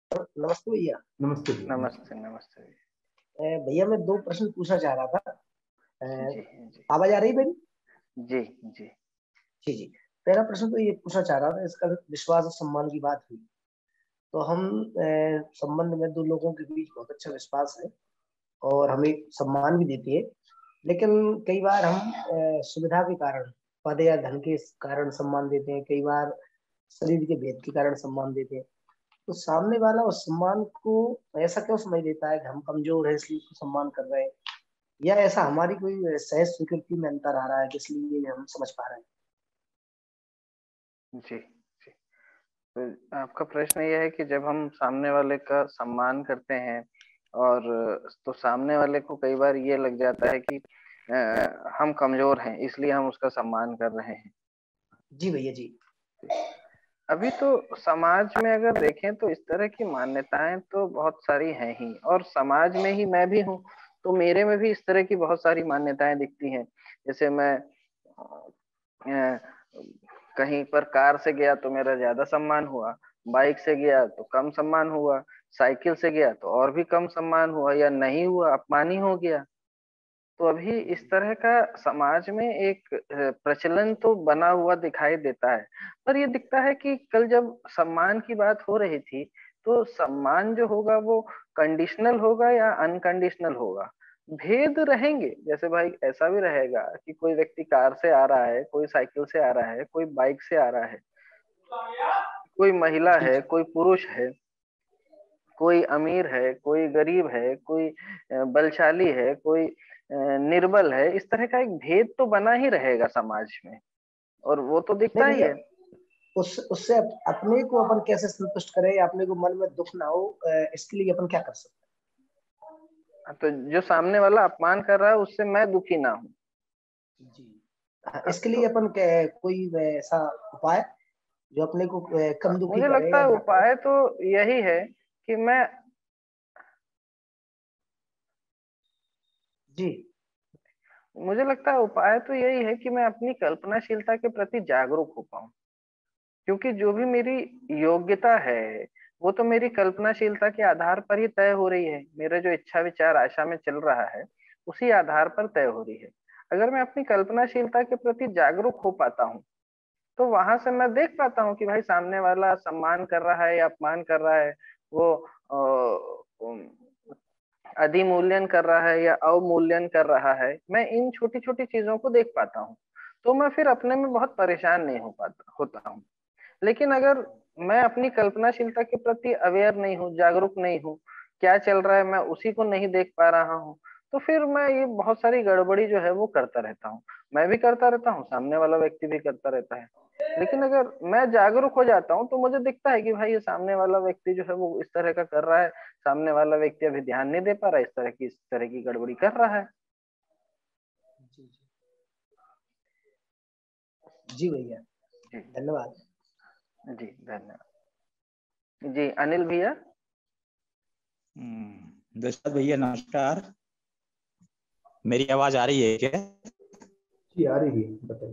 नमस्ते भैया। नमस्ते भैया। नमस्ते नमस्ते। भैया मैं दो प्रश्न पूछना चाह रहा था। जी जी आवाज आ रही है मेरी? जी जी जी जी। पहला प्रश्न तो ये पूछना चाह रहा था, इसका विश्वास और सम्मान की बात हुई तो हम संबंध में दो लोगों के बीच बहुत अच्छा विश्वास है और हमें सम्मान भी देती है, लेकिन कई बार हम सुविधा के कारण, पद या धन के कारण सम्मान देते हैं, कई बार शरीर के भेद के कारण सम्मान देते हैं। तो सामने वाला उस सम्मान को ऐसा क्यों समझ लेता है कि हम कमजोर है इसलिए उसको सम्मान कर रहे हैं, या ऐसा हमारी कोई सहज स्वीकृति में अंतर आ रहा है जिसलिए हम समझ पा रहे हैं? जी जी। तो आपका प्रश्न ये है कि जब हम सामने वाले का सम्मान करते हैं और तो सामने वाले को कई बार ये लग जाता है कि हम कमजोर हैं इसलिए हम उसका सम्मान कर रहे हैं। जी भैया जी। अभी तो समाज में अगर देखें तो इस तरह की मान्यताएं तो बहुत सारी हैं ही, और समाज में ही मैं भी हूँ तो मेरे में भी इस तरह की बहुत सारी मान्यताएं दिखती हैं। जैसे मैं कहीं पर कार से गया तो मेरा ज्यादा सम्मान हुआ, बाइक से गया तो कम सम्मान हुआ, साइकिल से गया तो और भी कम सम्मान हुआ, या नहीं हुआ अपमान ही हो गया। तो अभी इस तरह का समाज में एक प्रचलन तो बना हुआ दिखाई देता है। पर ये दिखता है कि कल जब सम्मान की बात हो रही थी तो सम्मान जो होगा वो कंडीशनल होगा या अनकंडीशनल होगा। भेद रहेंगे, जैसे भाई ऐसा भी रहेगा कि कोई व्यक्ति कार से आ रहा है, कोई साइकिल से आ रहा है, कोई बाइक से आ रहा है, कोई महिला जी है, कोई पुरुष है, कोई अमीर है, कोई गरीब है, कोई बलशाली है, कोई निर्बल है। इस तरह का एक भेद तो बना ही रहेगा समाज में, और वो तो नहीं दिखता ही भैया, है। उससे अपने को अपन कैसे संतुष्ट करें या अपने को मन में दुख ना हो, इसके लिए अपन क्या कर सकते तो जो सामने वाला अपमान कर रहा है उससे मैं दुखी ना हूँ। हैं? जी। इसके लिए अपन कोई ऐसा उपाय जो अपने को कम दुखी मुझे करे लगता या है ना करे? उपाय तो यही है कि मैं जी मुझे लगता है उपाय तो यही है कि मैं अपनी कल्पनाशीलता के प्रति जागरूक हो पाऊं। क्योंकि जो भी मेरी योग्यता है वो तो मेरी कल्पनाशीलता के आधार पर ही तय हो रही है। मेरा जो इच्छा विचार आशा में चल रहा है उसी आधार पर तय हो रही है। अगर मैं अपनी कल्पनाशीलता के प्रति जागरूक हो पाता हूँ तो वहां से मैं देख पाता हूँ कि भाई सामने वाला सम्मान कर रहा है या अपमान कर रहा है, वो अधिमूल्यन कर रहा है या अवमूल्यन कर रहा है। मैं इन छोटी छोटी चीजों को देख पाता हूँ तो मैं फिर अपने में बहुत परेशान नहीं हो पाता होता हूँ। लेकिन अगर मैं अपनी कल्पनाशीलता के प्रति अवेयर नहीं हूँ, जागरूक नहीं हूँ, क्या चल रहा है मैं उसी को नहीं देख पा रहा हूँ, तो फिर मैं ये बहुत सारी गड़बड़ी जो है वो करता रहता हूँ। मैं भी करता रहता हूँ, सामने वाला व्यक्ति भी करता रहता है। लेकिन अगर मैं जागरूक हो जाता हूँ तो मुझे दिखता है कि भाई ये सामने वाला व्यक्ति जो है वो इस तरह का कर रहा है, सामने वाला व्यक्ति अभी ध्यान नहीं दे पा रहा है, इस तरह की गड़बड़ी कर रहा है। जी जी। जी भैया, जी धन्यवाद। जी धन्यवाद। जी अनिल भैया। दशरथ भैया नमस्कार, मेरी आवाज आ रही है क्या? जी आ रही है, बताइए।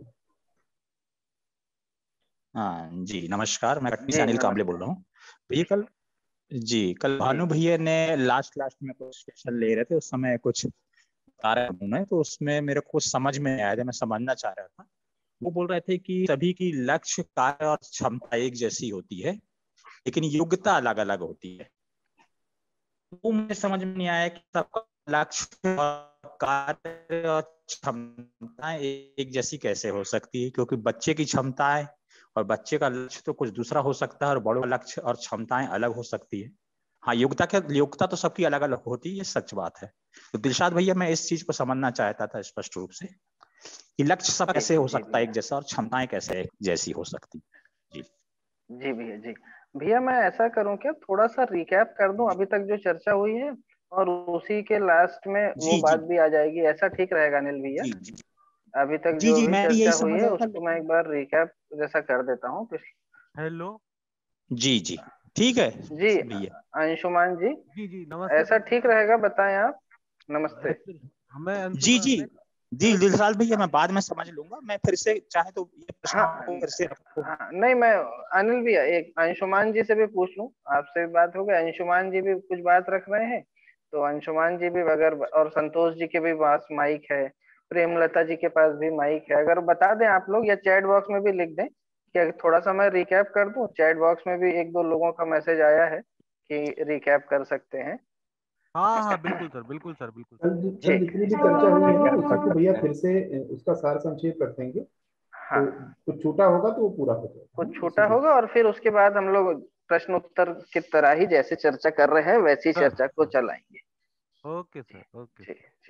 हाँ जी नमस्कार, मैं कटनी जी से अनिल कांबले नमस्ते। बोल रहा हूँ भैया। कल जी भानु भैया ने लास्ट में कुछ क्वेश्चन ले रहे थे, उस समय कुछ बता रहे उन्होंने, तो उसमें मेरे को कुछ समझ में आया था, मैं समझना चाह रहा था। वो बोल रहे थे कि सभी की लक्ष्य, कार्य और क्षमता एक जैसी होती है लेकिन योग्यता अलग अलग होती है। वो मुझे समझ में नहीं आया कि सबका लक्ष्य और कार्य और क्षमताएं एक जैसी कैसे हो सकती है, क्योंकि बच्चे की क्षमताएं और बच्चे का लक्ष्य तो कुछ दूसरा हो सकता है और बड़ों का लक्ष्य और क्षमताएं अलग हो सकती है। हाँ, योग्यता तो सबकी अलग अलग होती है, ये सच बात है। तो दिलशाद भैया, मैं इस चीज को समझना चाहता था स्पष्ट रूप से कि लक्ष्य सब कैसे हो जी सकता है एक भैया। जैसा और क्षमताएं कैसे एक जैसी हो सकती है। जी जी भैया। जी भैया, मैं ऐसा करूं क्या, थोड़ा सा रिकैप कर दूं अभी तक जो चर्चा हुई है, और उसी के लास्ट में वो जी बात जी भी आ जाएगी, ऐसा ठीक रहेगा अनिल भैया? जी जी अभी तक जी जो जी भी मैं भी चर्चा यही हुई समझ है रहा था, उसको मैं लेकिन एक बार रिकैप जैसा कर देता हूँ। हेलो। जी जी ठीक है जी भैया। अंशुमान जी, जी जी नमस्ते ऐसा ठीक रहेगा, बताएं आप। नमस्ते। एक्चुअली हमें जी अंशुमान जी ने जी दिलशाद भैया, मैं बाद में समझ लूंगा, मैं फिर से चाहे तो ये प्रश्न हाँ आपको फिर से रखूं। हाँ, नहीं मैं अनिल भैया एक अंशुमान जी से भी पूछ लूं, आपसे भी बात हो गई, अंशुमान जी भी कुछ बात रख रहे हैं, तो अंशुमान जी भी अगर, और संतोष जी के भी पास माइक है, प्रेमलता जी के पास भी माइक है, अगर बता दें आप लोग, या चैट बॉक्स में भी लिख दें कि थोड़ा सा मैं रिकैप कर दूं। चैट बॉक्स में भी एक दो लोगों का मैसेज आया है कि रिकैप कर सकते हैं। हाँ हाँ बिल्कुल सर, बिल्कुल सर, बिल्कुल सर। कल ठीक जितनी है। भी चर्चा हुई है ना, recap उसी कर को भैया सकते हैं। फिर से उसका सार संक्षेप रख देंगे, तो हाँ, कुछ छूटा होगा तो वो पूरा हो जाएगा, है कुछ ना, छोटा उसी को। होगा, और फिर उसके बाद हम लोग प्रश्न उत्तर की तरह ही जैसे चर्चा कर रहे हैं वैसी सर चर्चा को चलाएंगे। ओके सर, ओके जी सर। जी,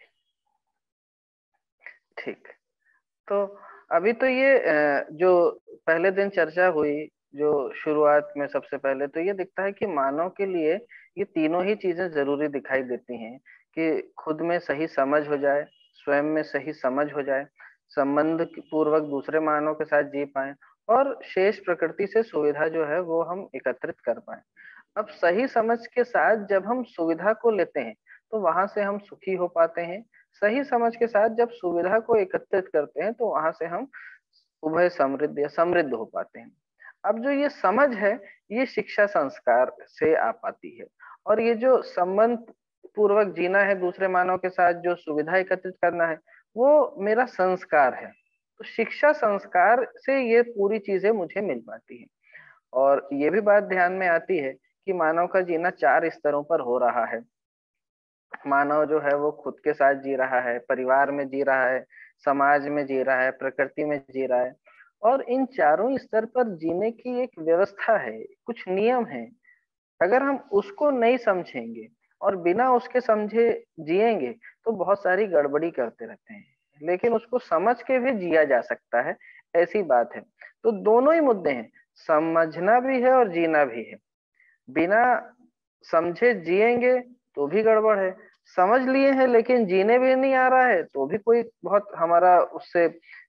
ठीक। तो अभी तो ये जो पहले दिन चर्चा हुई, जो शुरुआत में सबसे पहले तो ये दिखता है कि मानव के लिए ये तीनों ही चीजें जरूरी दिखाई देती हैं, कि खुद में सही समझ हो जाए, स्वयं में सही समझ हो जाए, संबंध पूर्वक दूसरे मानव के साथ जी पाए, और शेष प्रकृति से सुविधा जो है वो हम एकत्रित कर पाए। अब सही समझ के साथ जब हम सुविधा को लेते हैं तो वहां से हम सुखी हो पाते हैं। सही समझ के साथ जब सुविधा को एकत्रित करते हैं तो वहां से हम उभय समृद्ध या समृद्ध हो पाते हैं। अब जो ये समझ है, ये शिक्षा संस्कार से आ पाती है, और ये जो संबंध पूर्वक जीना है दूसरे मानव के साथ, जो सुविधा एकत्रित करना है, वो मेरा संस्कार है। तो शिक्षा संस्कार से ये पूरी चीजें मुझे मिल पाती है। और ये भी बात ध्यान में आती है कि मानव का जीना 4 स्तरों पर हो रहा है। मानव जो है वो खुद के साथ जी रहा है, परिवार में जी रहा है, समाज में जी रहा है, प्रकृति में जी रहा है, और इन चारों स्तर पर जीने की एक व्यवस्था है, कुछ नियम है। अगर हम उसको नहीं समझेंगे और बिना उसके समझे जिएंगे तो बहुत सारी गड़बड़ी करते रहते हैं, लेकिन उसको समझ के भी जिया जा सकता है, ऐसी बात है। तो दोनों ही मुद्दे हैं, समझना भी है और जीना भी है। बिना समझे जिएंगे तो भी गड़बड़ है, समझ लिए हैं लेकिन जीने भी नहीं आ रहा है तो भी कोई बहुत हमारा उससे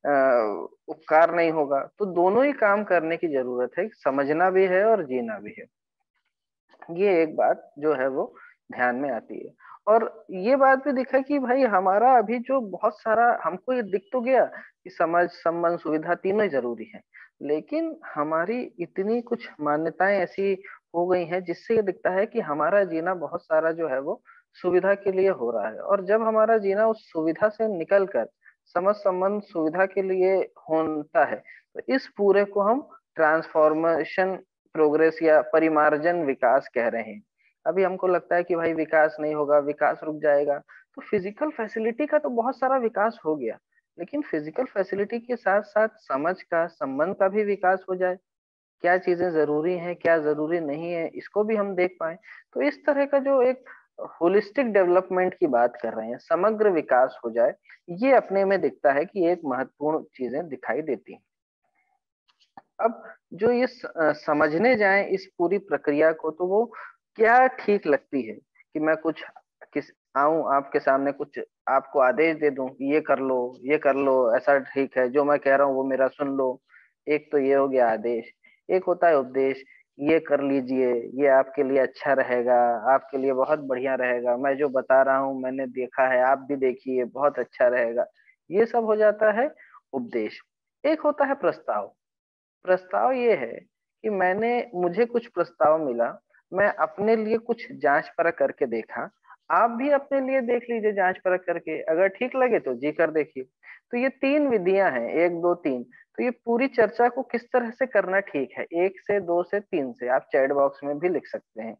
उपकार नहीं होगा। तो दोनों ही काम करने की जरूरत है, समझना भी है और जीना भी है। ये एक बात जो है वो ध्यान में आती है। और ये बात भी दिखा कि भाई हमारा अभी जो बहुत सारा हमको ये दिख तो गया कि समझ, संबंध, सुविधा तीनों ही जरूरी है, लेकिन हमारी इतनी कुछ मान्यताएं ऐसी हो गई हैं जिससे ये दिखता है कि हमारा जीना बहुत सारा जो है वो सुविधा के लिए हो रहा है। और जब हमारा जीना उस सुविधा से निकल कर समझ, संबंध, सुविधा के लिए होता है, तो इस पूरे को हम ट्रांसफॉर्मेशन, प्रोग्रेस या परिमार्जन विकास कह रहे हैं। अभी हमको लगता है कि भाई विकास नहीं होगा, विकास रुक जाएगा। तो फिजिकल फैसिलिटी का तो बहुत सारा विकास हो गया, लेकिन फिजिकल फैसिलिटी के साथ साथ समझ का, संबंध का भी विकास हो जाए, क्या चीजें जरूरी हैं, क्या जरूरी नहीं है, इसको भी हम देख पाए। तो इस तरह का जो एक होलिस्टिक डेवलपमेंट की बात कर रहे हैं, समग्र विकास हो जाए, ये अपने में दिखता है कि एक महत्वपूर्ण चीजें दिखाई देती हैं। अब जो ये समझने जाए इस पूरी प्रक्रिया को, तो वो क्या ठीक लगती है कि मैं कुछ किस आऊं आपके सामने, कुछ आपको आदेश दे दूं, ये कर लो, ये कर लो, ऐसा ठीक है, जो मैं कह रहा हूँ वो मेरा सुन लो। एक तो ये हो गया आदेश। एक होता है उपदेश, ये कर लीजिए, ये आपके लिए अच्छा रहेगा, आपके लिए बहुत बढ़िया रहेगा, मैं जो बता रहा हूँ मैंने देखा है, आप भी देखिए, बहुत अच्छा रहेगा। ये सब हो जाता है उपदेश। एक होता है प्रस्ताव। प्रस्ताव ये है कि मुझे कुछ प्रस्ताव मिला, मैं अपने लिए कुछ जांच परख करके देखा, आप भी अपने लिए देख लीजिए जांच परख करके, अगर ठीक लगे तो जी कर देखिए। तो ये 3 विधियां हैं, 1 2 3। तो ये पूरी चर्चा को किस तरह से करना ठीक है, 1 से 2 से 3 से आप चैट बॉक्स में भी लिख सकते हैं।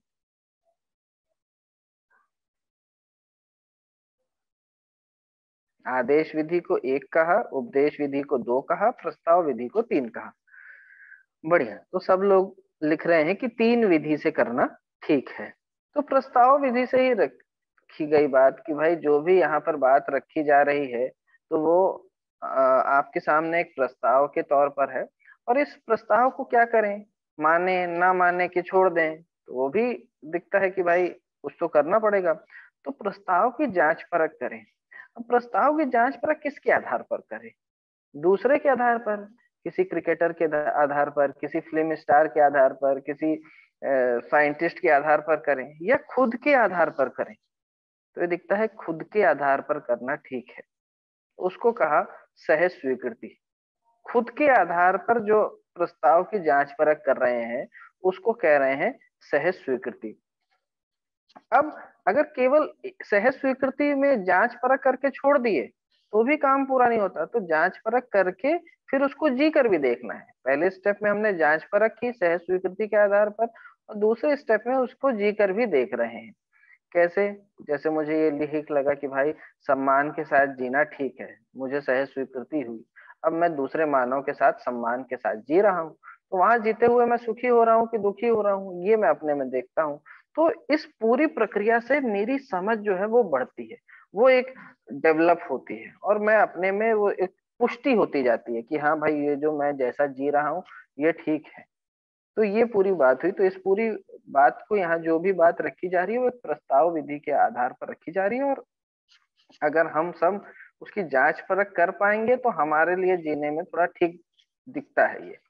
आदेश विधि को 1 कहा, उपदेश विधि को 2 कहा, प्रस्ताव विधि को 3 कहा। बढ़िया, तो सब लोग लिख रहे हैं कि 3 विधि से करना ठीक है। तो प्रस्ताव विधि से ही रखी गई बात कि भाई जो भी यहाँ पर बात रखी जा रही है, तो वो आपके सामने एक प्रस्ताव के तौर पर है, और इस प्रस्ताव को क्या करें, माने ना माने कि छोड़ दें, तो वो भी दिखता है कि भाई कुछ तो करना पड़ेगा। तो प्रस्ताव की जांच परख करें। अब प्रस्ताव की जांच परख किसके आधार पर करें? दूसरे के आधार पर, किसी क्रिकेटर के आधार पर, किसी फिल्म स्टार के आधार पर, किसी साइंटिस्ट के आधार पर करें, या खुद के आधार पर करें? तो ये दिखता है खुद के आधार पर करना ठीक है। उसको कहा सहज स्वीकृति। खुद के आधार पर जो प्रस्ताव की जांच परख कर रहे हैं उसको कह रहे हैं सहज स्वीकृति। अब अगर केवल सहज स्वीकृति में जांच परख करके छोड़ दिए तो भी काम पूरा नहीं होता, तो जांच परख करके फिर उसको जी कर भी देखना है। पहले स्टेप में हमने जांच परख की सहज स्वीकृति के आधार पर, और दूसरे स्टेप में उसको जी कर भी देख रहे हैं। कैसे? जैसे मुझे ये लिख लगा कि भाई सम्मान के साथ जीना ठीक है, मुझे सहज स्वीकृति हुई, अब मैं दूसरे मानव के साथ सम्मान के साथ जी रहा हूँ, तो वहां जीते हुए मैं सुखी हो रहा हूँ कि दुखी हो रहा हूँ, ये मैं अपने में देखता हूँ। तो इस पूरी प्रक्रिया से मेरी समझ जो है वो बढ़ती है, वो एक डेवलप होती है, और मैं अपने में वो एक पुष्टि होती जाती है कि हाँ भाई ये जो मैं जैसा जी रहा हूँ ये ठीक है। तो ये पूरी बात हुई। तो इस पूरी बात को यहाँ जो भी बात रखी जा रही है वो एक प्रस्ताव विधि के आधार पर रखी जा रही है, और अगर हम सब उसकी जांच परख कर पाएंगे तो हमारे लिए जीने में थोड़ा ठीक दिखता है ये।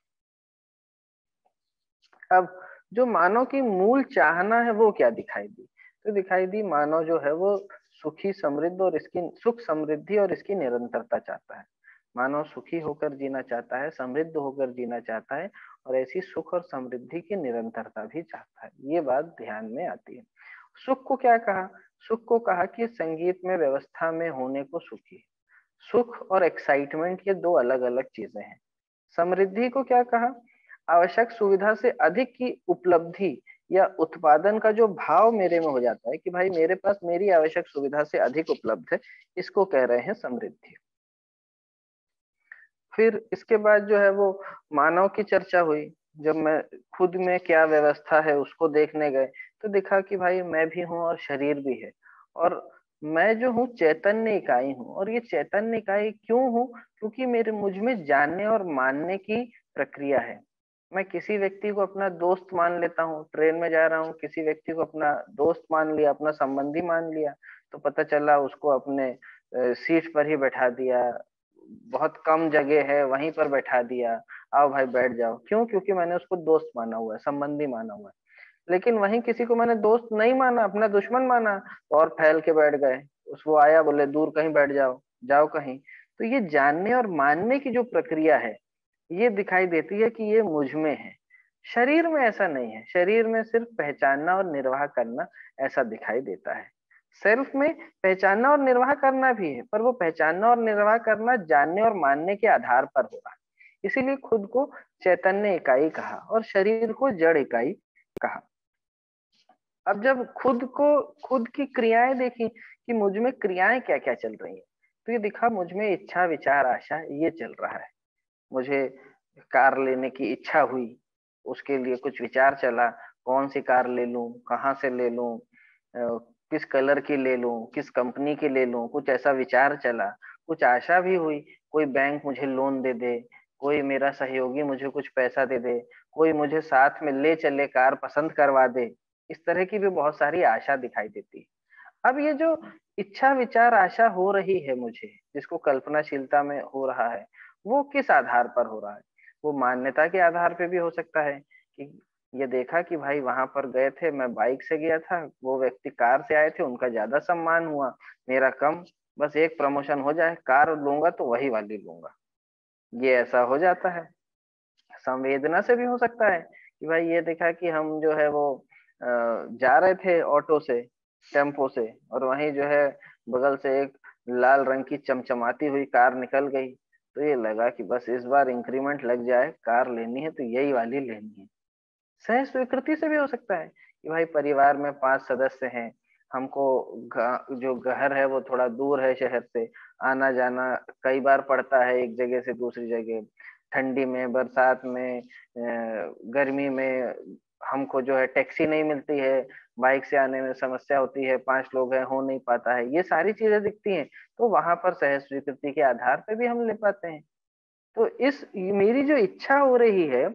अब जो मानव की मूल चाहना है वो क्या दिखाई दी? तो दिखाई दी मानव जो है वो सुखी समृद्ध और इसकी सुख समृद्धि और इसकी निरंतरता चाहता है। मानव सुखी होकर जीना चाहता है, समृद्ध होकर जीना चाहता है, और ऐसी सुख और समृद्धि की निरंतरता भी चाहता है। ये बात ध्यान में आती है। सुख को क्या कहा? सुख को कहा कि संगीत में व्यवस्था में होने को सुखी। सुख और एक्साइटमेंट ये दो अलग अलग चीजें हैं। समृद्धि को क्या कहा? आवश्यक सुविधा से अधिक की उपलब्धि या उत्पादन का जो भाव मेरे में हो जाता है कि भाई मेरे पास मेरी आवश्यक सुविधा से अधिक उपलब्ध है, इसको कह रहे हैं समृद्धि। फिर इसके बाद जो है वो मानव की चर्चा हुई। जब मैं खुद में क्या व्यवस्था है उसको देखने गए तो दिखा कि भाई मैं भी हूँ और शरीर भी है, और मैं जो हूँ चैतन्य इकाई हूँ। और ये चैतन्य इकाई क्यों हूँ? क्योंकि मेरे मुझ में जानने और मानने की प्रक्रिया है। मैं किसी व्यक्ति को अपना दोस्त मान लेता हूँ, ट्रेन में जा रहा हूँ, किसी व्यक्ति को अपना दोस्त मान लिया, अपना संबंधी मान लिया, तो पता चला उसको अपने सीट पर ही बैठा दिया, बहुत कम जगह है वहीं पर बैठा दिया, आओ भाई बैठ जाओ। क्यों? क्योंकि मैंने उसको दोस्त माना हुआ है, संबंधी माना हुआ है। लेकिन वहीं किसी को मैंने दोस्त नहीं माना, अपना दुश्मन माना, तो और फैल के बैठ गए। उसको आया बोले दूर कहीं बैठ जाओ, जाओ कहीं। तो ये जानने और मानने की जो प्रक्रिया है ये दिखाई देती है कि ये मुझ में है। शरीर में ऐसा नहीं है। शरीर में सिर्फ पहचानना और निर्वाह करना ऐसा दिखाई देता है। सेल्फ में पहचानना और निर्वाह करना भी है, पर वो पहचानना और निर्वाह करना जानने और मानने के आधार पर हो रहा है। इसीलिए खुद को चैतन्य इकाई कहा और शरीर को जड़ इकाई कहा। अब जब खुद की क्रियाएं देखी कि मुझ में क्रियाएं क्या क्या चल रही है, तो ये दिखा मुझ में इच्छा विचार आशा ये चल रहा है। मुझे कार लेने की इच्छा हुई, उसके लिए कुछ विचार चला, कौन सी कार ले लूं, कहाँ से ले लूं, किस कलर की ले लूं, किस कंपनी की ले लूं, कुछ ऐसा विचार चला। कुछ आशा भी हुई, कोई बैंक मुझे लोन दे दे, कोई मेरा सहयोगी मुझे कुछ पैसा दे दे, कोई मुझे साथ में ले चले, कार पसंद करवा दे। इस तरह की भी बहुत सारी आशा दिखाई देती है। अब ये जो इच्छा विचार आशा हो रही है मुझे, जिसको कल्पनाशीलता में हो रहा है, वो किस आधार पर हो रहा है? वो मान्यता के आधार पे भी हो सकता है कि ये देखा कि भाई वहां पर गए थे, मैं बाइक से गया था, वो व्यक्ति कार से आए थे, उनका ज्यादा सम्मान हुआ, मेरा कम, बस एक प्रमोशन हो जाए, कार लूंगा तो वही वाली लूंगा। ये ऐसा हो जाता है। संवेदना से भी हो सकता है कि भाई ये देखा कि हम जो है वो जा रहे थे ऑटो से, टेम्पो से, और वहीं जो है बगल से एक लाल रंग की चमचमाती हुई कार निकल गई, तो ये लगा कि बस इस बार इंक्रीमेंट लग जाए, कार लेनी है तो यही वाली लेनी है। सह स्वीकृति से भी हो सकता है कि भाई परिवार में 5 सदस्य हैं, हमको जो घर है वो थोड़ा दूर है शहर से, आना जाना कई बार पड़ता है एक जगह से दूसरी जगह, ठंडी में, बरसात में, गर्मी में हमको जो है टैक्सी नहीं मिलती है, बाइक से आने में समस्या होती है, 5 लोग हैं, हो नहीं पाता है, ये सारी चीजें दिखती हैं। तो वहां पर सह स्वीकृति के आधार पे भी हम ले पाते हैं। तो इस मेरी जो इच्छा हो रही है,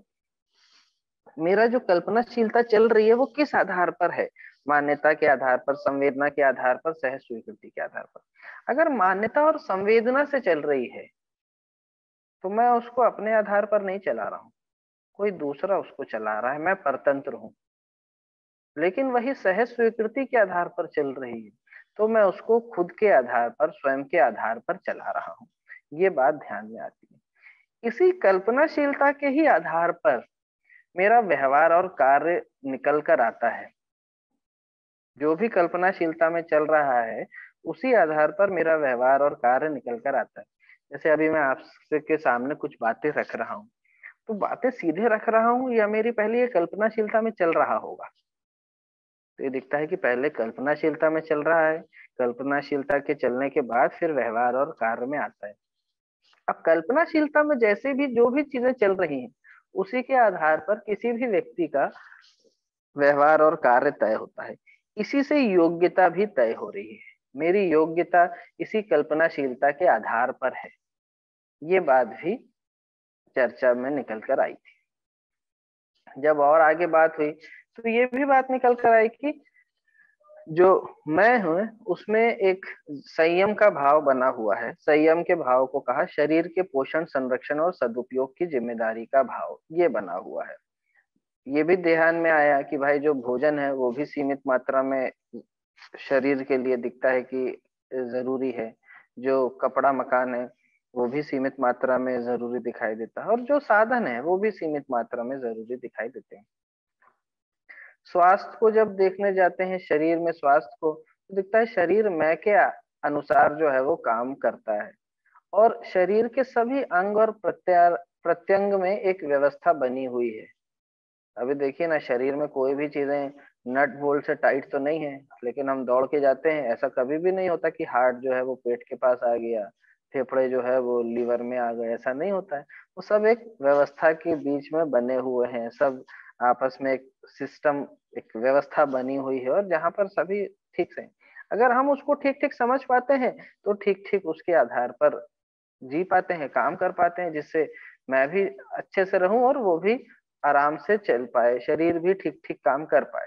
मेरा जो कल्पनाशीलता चल रही है, वो किस आधार पर है? मान्यता के आधार पर, संवेदना के आधार पर, सह स्वीकृति के आधार पर। अगर मान्यता और संवेदना से चल रही है तो मैं उसको अपने आधार पर नहीं चला रहा हूँ, कोई दूसरा उसको चला रहा है, मैं परतंत्र हूँ। लेकिन वही सहज स्वीकृति के आधार पर चल रही है। तो मैं उसको खुद के आधार पर, स्वयं के आधार पर चला रहा हूँ। ये बात ध्यान में आती है। इसी कल्पनाशीलता के ही आधार पर मेरा व्यवहार और कार्य निकल कर आता है। जो भी कल्पनाशीलता में चल रहा है उसी आधार पर मेरा व्यवहार और कार्य निकल कर आता है। जैसे अभी मैं आपके सामने कुछ बातें रख रहा हूँ, तो बातें सीधे रख रहा हूँ या मेरी पहले ये कल्पनाशीलता में चल रहा होगा? तो ये दिखता है कि पहले कल्पनाशीलता में चल रहा है, कल्पनाशीलता के चलने के बाद फिर व्यवहार और कार्य में आता है। अब कल्पनाशीलता में जैसे भी जो भी चीजें चल रही हैं उसी के आधार पर किसी भी व्यक्ति का व्यवहार और कार्य तय होता है। इसी से योग्यता भी तय हो रही है। मेरी योग्यता इसी कल्पनाशीलता के आधार पर है। ये बात भी चर्चा में निकल कर आई थी। जब और आगे बात हुई तो ये भी बात निकल कर आई कि जो मैं हूं उसमें एक संयम का भाव बना हुआ है। संयम के भाव को कहा शरीर के पोषण, संरक्षण और सदुपयोग की जिम्मेदारी का भाव, ये बना हुआ है। ये भी ध्यान में आया कि भाई जो भोजन है वो भी सीमित मात्रा में शरीर के लिए दिखता है कि जरूरी है। जो कपड़ा मकान है वो भी सीमित मात्रा में जरूरी दिखाई देता है, और जो साधन है वो भी सीमित मात्रा में जरूरी दिखाई देते हैं। स्वास्थ्य को जब देखने जाते हैं, शरीर में स्वास्थ्य को, तो दिखता है शरीर मैं के अनुसार जो है वो काम करता है, और शरीर के सभी अंग और प्रत्यंग में एक व्यवस्था बनी हुई है। अभी देखिए ना, शरीर में कोई भी चीजें नट बोल्ट से टाइट तो नहीं है, लेकिन हम दौड़ के जाते हैं, ऐसा कभी भी नहीं होता कि हार्ट जो है वो पेट के पास आ गया, फेफड़े जो है वो लीवर में आ गए, ऐसा नहीं होता है। वो सब एक व्यवस्था के बीच में बने हुए हैं, सब आपस में एक सिस्टम, एक व्यवस्था बनी हुई है, और जहाँ पर सभी ठीक से, अगर हम उसको ठीक ठीक समझ पाते हैं तो ठीक ठीक उसके आधार पर जी पाते हैं, काम कर पाते हैं, जिससे मैं भी अच्छे से रहूं और वो भी आराम से चल पाए, शरीर भी ठीक ठीक काम कर पाए।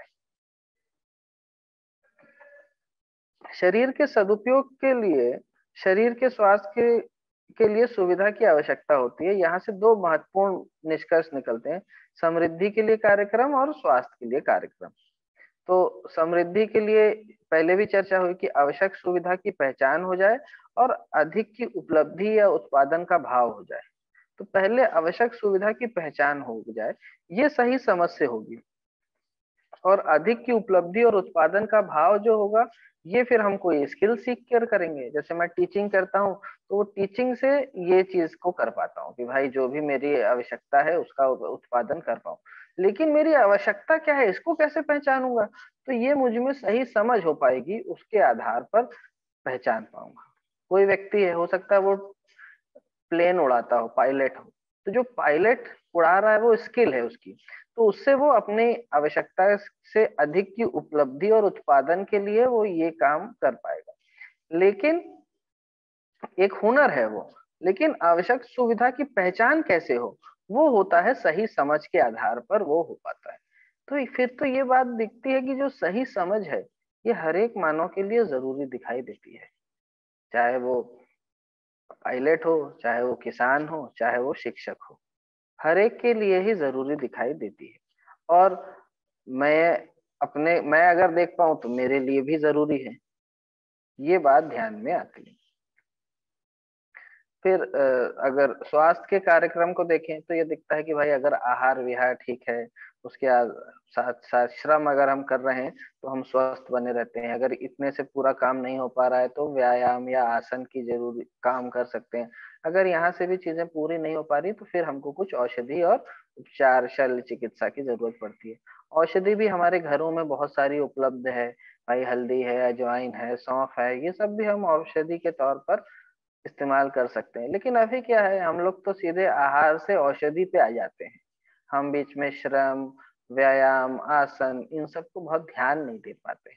शरीर के सदुपयोग के लिए, शरीर के स्वास्थ्य के लिए सुविधा की आवश्यकता होती है। यहाँ से दो महत्वपूर्ण निष्कर्ष निकलते हैं: समृद्धि के लिए कार्यक्रम और स्वास्थ्य के लिए कार्यक्रम। तो समृद्धि के लिए पहले भी चर्चा हुई कि आवश्यक सुविधा की पहचान हो जाए और अधिक की उपलब्धि या उत्पादन का भाव हो जाए। तो पहले आवश्यक सुविधा की पहचान हो जाए, ये सही समझ से होगी, और अधिक की उपलब्धि और उत्पादन का भाव जो होगा ये फिर हम कोई स्किल सीख कर करेंगे। जैसे मैं टीचिंग करता हूँ तो वो टीचिंग से ये चीज को कर पाता हूँ कि भाई जो भी मेरी आवश्यकता है उसका उत्पादन कर पाऊँ। लेकिन मेरी आवश्यकता क्या है इसको कैसे पहचानूंगा? तो ये मुझ में सही समझ हो पाएगी, उसके आधार पर पहचान पाऊंगा। कोई व्यक्ति है, हो सकता है वो प्लेन उड़ाता हो, पायलट हो, तो जो पायलट उड़ा रहा है वो स्किल है उसकी, तो उससे वो अपनी आवश्यकता से अधिक की उपलब्धि और उत्पादन के लिए वो ये काम कर पाएगा। लेकिन एक हुनर है वो, लेकिन आवश्यक सुविधा की पहचान कैसे हो, वो होता है सही समझ के आधार पर वो हो पाता है। तो फिर तो ये बात दिखती है कि जो सही समझ है ये हर एक मानव के लिए जरूरी दिखाई देती है, चाहे वो पायलट हो, चाहे वो किसान हो, चाहे वो शिक्षक हो, हर एक के लिए ही जरूरी दिखाई देती है। और मैं अगर देख पाऊं तो मेरे लिए भी जरूरी है, ये बात ध्यान में आती है। फिर अगर स्वास्थ्य के कार्यक्रम को देखें तो ये दिखता है कि भाई अगर आहार विहार ठीक है, उसके साथ साथ श्रम अगर हम कर रहे हैं तो हम स्वस्थ बने रहते हैं। अगर इतने से पूरा काम नहीं हो पा रहा है तो व्यायाम या आसन की जरूरी काम कर सकते हैं। अगर यहाँ से भी चीजें पूरी नहीं हो पा रही तो फिर हमको कुछ औषधि और उपचार, शल्य चिकित्सा की जरूरत पड़ती है। औषधि भी हमारे घरों में बहुत सारी उपलब्ध है, भाई हल्दी है, अजवाइन है, सौंफ है, ये सब भी हम औषधि के तौर पर इस्तेमाल कर सकते हैं। लेकिन अभी क्या है, हम लोग तो सीधे आहार से औषधि पे आ जाते हैं। हम बीच में श्रम, व्यायाम, आसन, इन सब को बहुत ध्यान नहीं दे पाते।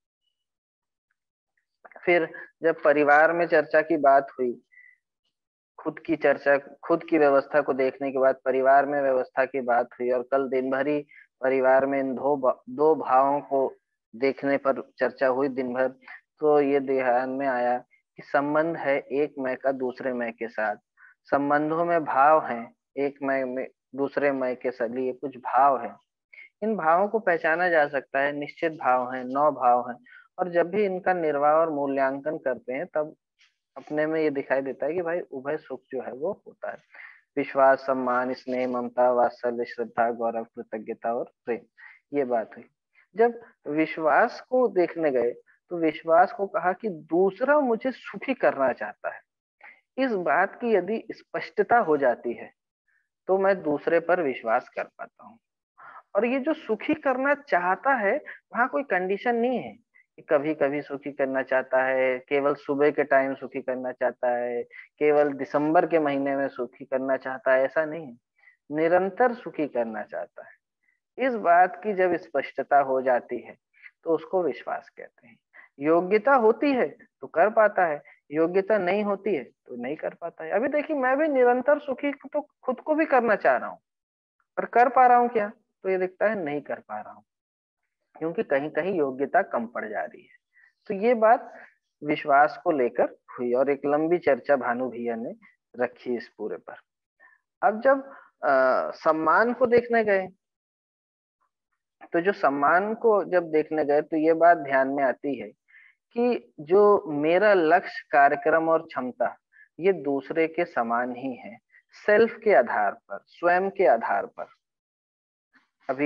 फिर जब परिवार में चर्चा की बात हुई, खुद की चर्चा, खुद की व्यवस्था को देखने के बाद परिवार में व्यवस्था की बात हुई, और कल दिन भर ही परिवार में इन दो भावों को देखने पर चर्चा हुई दिन भर। तो ये ध्यान में आया कि संबंध है एक मैं का दूसरे मैं के साथ, संबंधों में भाव हैं, एक मैं में दूसरे मैं के लिए कुछ भाव है। इन भावों को पहचाना जा सकता है, निश्चित भाव हैं, 9 भाव हैं, और जब भी इनका निर्वाह और मूल्यांकन करते हैं तब अपने में ये दिखाई देता है कि भाई उभय सुख जो है वो होता है। विश्वास, सम्मान, स्नेह, ममता, वात्सल्य, श्रद्धा, गौरव, कृतज्ञता और प्रेम, ये बात हुई। जब विश्वास को देखने गए तो विश्वास को कहा कि दूसरा मुझे सुखी करना चाहता है। इस बात की यदि स्पष्टता हो जाती है तो मैं दूसरे पर विश्वास कर पाता हूँ। और ये जो सुखी करना चाहता है, वहां कोई कंडीशन नहीं है कि कभी कभी सुखी करना चाहता है, केवल सुबह के टाइम सुखी करना चाहता है, केवल दिसंबर के महीने में सुखी करना चाहता है, ऐसा नहीं है। निरंतर सुखी करना चाहता है। इस बात की जब स्पष्टता हो जाती है तो उसको विश्वास कहते हैं। योग्यता होती है तो कर पाता है, योग्यता नहीं होती है तो नहीं कर पाता है। अभी देखिए, मैं भी निरंतर सुखी तो खुद को भी करना चाह रहा हूँ, पर कर पा रहा हूँ क्या? तो ये दिखता है नहीं कर पा रहा हूँ, क्योंकि कहीं कहीं योग्यता कम पड़ जा रही है। तो ये बात विश्वास को लेकर हुई और एक लंबी चर्चा भानु भैया ने रखी इस पूरे पर। अब जब सम्मान को देखने गए तो जो सम्मान को जब देखने गए तो ये बात ध्यान में आती है कि जो मेरा लक्ष्य, कार्यक्रम और क्षमता ये दूसरे के समान ही है, सेल्फ के आधार पर, स्वयं के आधार पर। अभी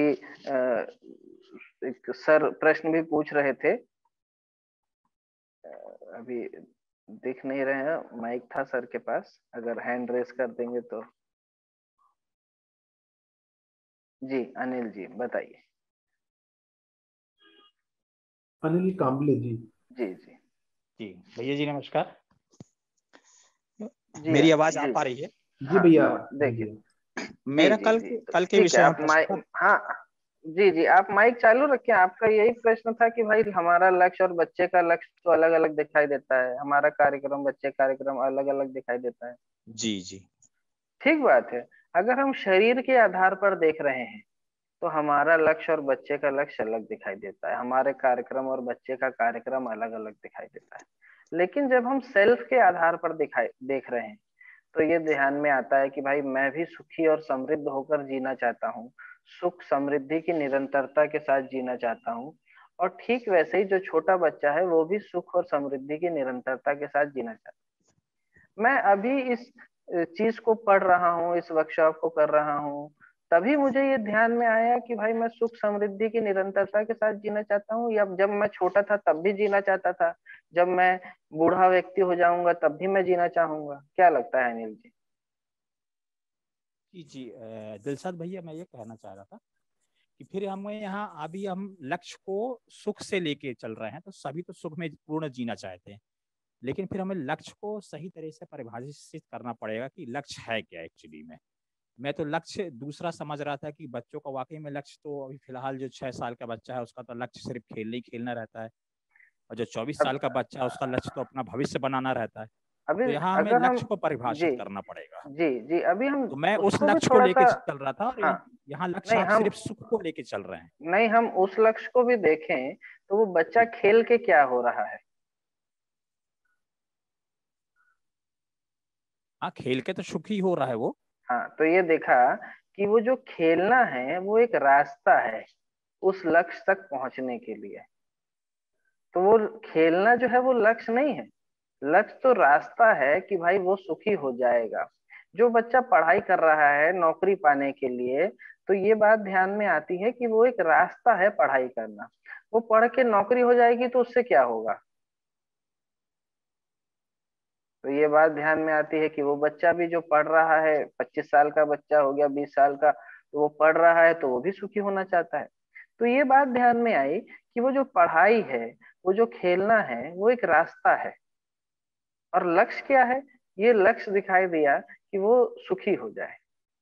एक सर प्रश्न भी पूछ रहे थे, अभी दिख नहीं रहे हैं, माइक था सर के पास, अगर हैंड रेस कर देंगे तो। जी अनिल जी बताइए। अनिल कांबले जी। जी जी जी भैया जी नमस्कार। जी मेरी आवाज आ जी पा रही है? जी भैया। देखिए, जी मेरा जी कल जी, तो कल के ठीक है, विषय में आप प्रश्न माइक, था। हाँ जी जी, आप माइक चालू रखें। आपका यही प्रश्न था कि भाई हमारा लक्ष्य और बच्चे का लक्ष्य तो अलग अलग दिखाई देता है, हमारा कार्यक्रम, बच्चे कार्यक्रम अलग अलग दिखाई देता है। जी जी ठीक बात है। अगर हम शरीर के आधार पर देख रहे हैं तो हमारा लक्ष्य और बच्चे का लक्ष्य अलग दिखाई देता है, हमारे कार्यक्रम और बच्चे का कार्यक्रम अलग अलग दिखाई देता है। लेकिन जब हम सेल्फ के आधार पर दिखाई देख रहे हैं तो ये ध्यान में आता है कि भाई मैं भी सुखी और समृद्ध होकर जीना चाहता हूँ, सुख समृद्धि की निरंतरता के साथ जीना चाहता हूँ। और ठीक वैसे ही जो छोटा बच्चा है वो भी सुख और समृद्धि की निरंतरता के साथ जीना चाहता है। मैं अभी इस चीज को पढ़ रहा हूँ, इस वर्कशॉप को कर रहा हूँ, तभी मुझे ये ध्यान में आया कि भाई मैं सुख समृद्धि की निरंतरता के साथ जीना चाहता हूँ, या जब मैं छोटा था तब भी जीना चाहता था, जब मैं बूढ़ा व्यक्ति हो जाऊंगा तब भी मैं जीना चाहूंगा। क्या लगता है अनिल जी? जी जी दिलशाद भैया, मैं ये कहना चाह रहा था कि फिर हमें यहाँ अभी हम लक्ष्य को सुख से लेके चल रहे हैं, तो सभी तो सुख में पूर्ण जीना चाहते हैं, लेकिन फिर हमें लक्ष्य को सही तरह से परिभाषित करना पड़ेगा कि लक्ष्य है क्या एक्चुअली में। मैं तो लक्ष्य दूसरा समझ रहा था कि बच्चों का वाकई में लक्ष्य, तो अभी फिलहाल जो 6 साल का बच्चा है उसका तो लक्ष्य सिर्फ खेलना ही खेलना रहता है, और जो 24 साल अब का बच्चा है उसका लक्ष्य तो अपना भविष्य बनाना रहता है। अभी तो यहाँ हमें अगर हम, लक्ष्य को जी परिभाषित करना पड़ेगा। जी जी, अभी हम तो मैं उस उसको भी लक्ष्य को थोड़ा लेके सा, चल रहा था, और हाँ, यहाँ लक्ष्य नहीं आप हम सिर्फ सुख को लेके चल रहे हैं। नहीं हम उस लक्ष्य को भी देखें तो वो बच्चा जी खेल के क्या हो रहा है। हाँ, खेल के तो सुख ही हो रहा है वो। हाँ, तो ये देखा कि वो जो खेलना है वो एक रास्ता है उस लक्ष्य तक पहुंचने के लिए। तो वो खेलना जो है वो लक्ष्य नहीं है, लक्ष्य तो रास्ता है कि भाई वो सुखी हो जाएगा। जो बच्चा पढ़ाई कर रहा है नौकरी पाने के लिए, तो ये बात ध्यान में आती है कि वो एक रास्ता है पढ़ाई करना। वो पढ़ के नौकरी हो जाएगी तो उससे क्या होगा? तो ये बात ध्यान में आती है कि वो बच्चा भी जो पढ़ रहा है, 25 साल का बच्चा हो गया, 20 साल का, तो वो पढ़ रहा है तो वो भी सुखी होना चाहता है। तो ये बात ध्यान में आई कि वो जो पढ़ाई है, वो जो खेलना है, वो एक रास्ता है। और लक्ष्य क्या है? ये लक्ष्य दिखाई दिया कि वो सुखी हो जाए।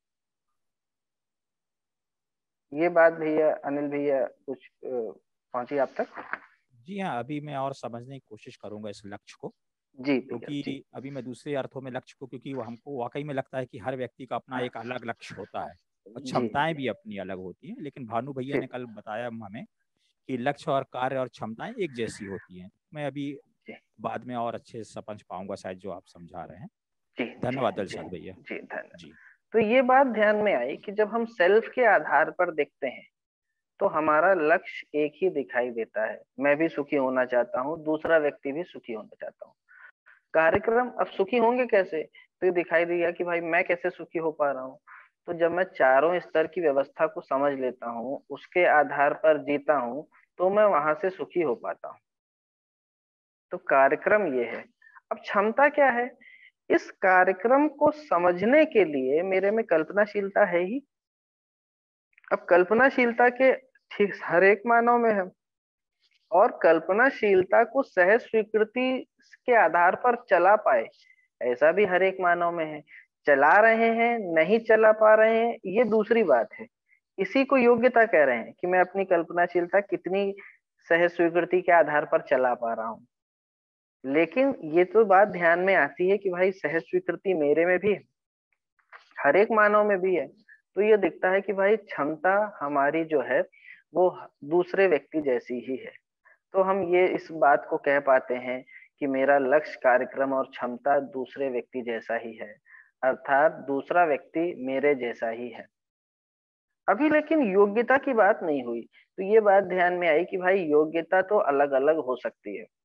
ये बात भैया, अनिल भैया, कुछ पहुंची आप तक? जी हाँ, अभी मैं और समझने की कोशिश करूंगा इस लक्ष्य को, जी भैया जी क्योंकि अभी मैं दूसरे अर्थों में लक्ष्य को, क्योंकि वो हमको वाकई में लगता है कि हर व्यक्ति का अपना एक अलग लक्ष्य होता है और जी क्षमताएं जी भी अपनी अलग होती हैं, लेकिन भानु भैया जी ने कल बताया हमें कि लक्ष्य और कार्य और क्षमताएं एक जैसी होती हैं। मैं अभी जी बाद में और अच्छे से समझ पाऊंगा शायद जो आप समझा रहे हैं। जी जी धन्यवाद जी दिलशाद भैया। धन्यवाद। जी तो ये बात ध्यान में आई कि जब हम सेल्फ के आधार पर देखते हैं तो हमारा लक्ष्य एक ही दिखाई देता है, मैं भी सुखी होना चाहता हूँ, दूसरा व्यक्ति भी सुखी होना चाहता हूँ। कार्यक्रम अब सुखी होंगे कैसे, तो ये दिखाई दिया कि भाई मैं कैसे सुखी हो पा रहा हूँ। तो जब मैं चारों स्तर की व्यवस्था को समझ लेता हूँ, उसके आधार पर जीता हूँ, तो मैं वहां से सुखी हो पाता हूँ। तो कार्यक्रम ये है। अब क्षमता क्या है, इस कार्यक्रम को समझने के लिए मेरे में कल्पनाशीलता है ही। अब कल्पनाशीलता के ठीक हर एक मानव में है, और कल्पनाशीलता को सहज स्वीकृति के आधार पर चला पाए ऐसा भी हर एक मानव में है। चला रहे हैं, नहीं चला पा रहे हैं, ये दूसरी बात है। इसी को योग्यता कह रहे हैं कि मैं अपनी कल्पनाशीलता कितनी सहज स्वीकृति के आधार पर चला पा रहा हूँ। लेकिन ये तो बात ध्यान में आती है कि भाई सहज स्वीकृति मेरे में भी है, हर एक मानव में भी है। तो ये दिखता है कि भाई क्षमता हमारी जो है वो दूसरे व्यक्ति जैसी ही है। तो हम ये इस बात को कह पाते हैं कि मेरा लक्ष्य, कार्यक्रम और क्षमता दूसरे व्यक्ति जैसा ही है, अर्थात दूसरा व्यक्ति मेरे जैसा ही है। अभी लेकिन योग्यता की बात नहीं हुई, तो ये बात ध्यान में आई कि भाई योग्यता तो अलग अलग हो सकती है।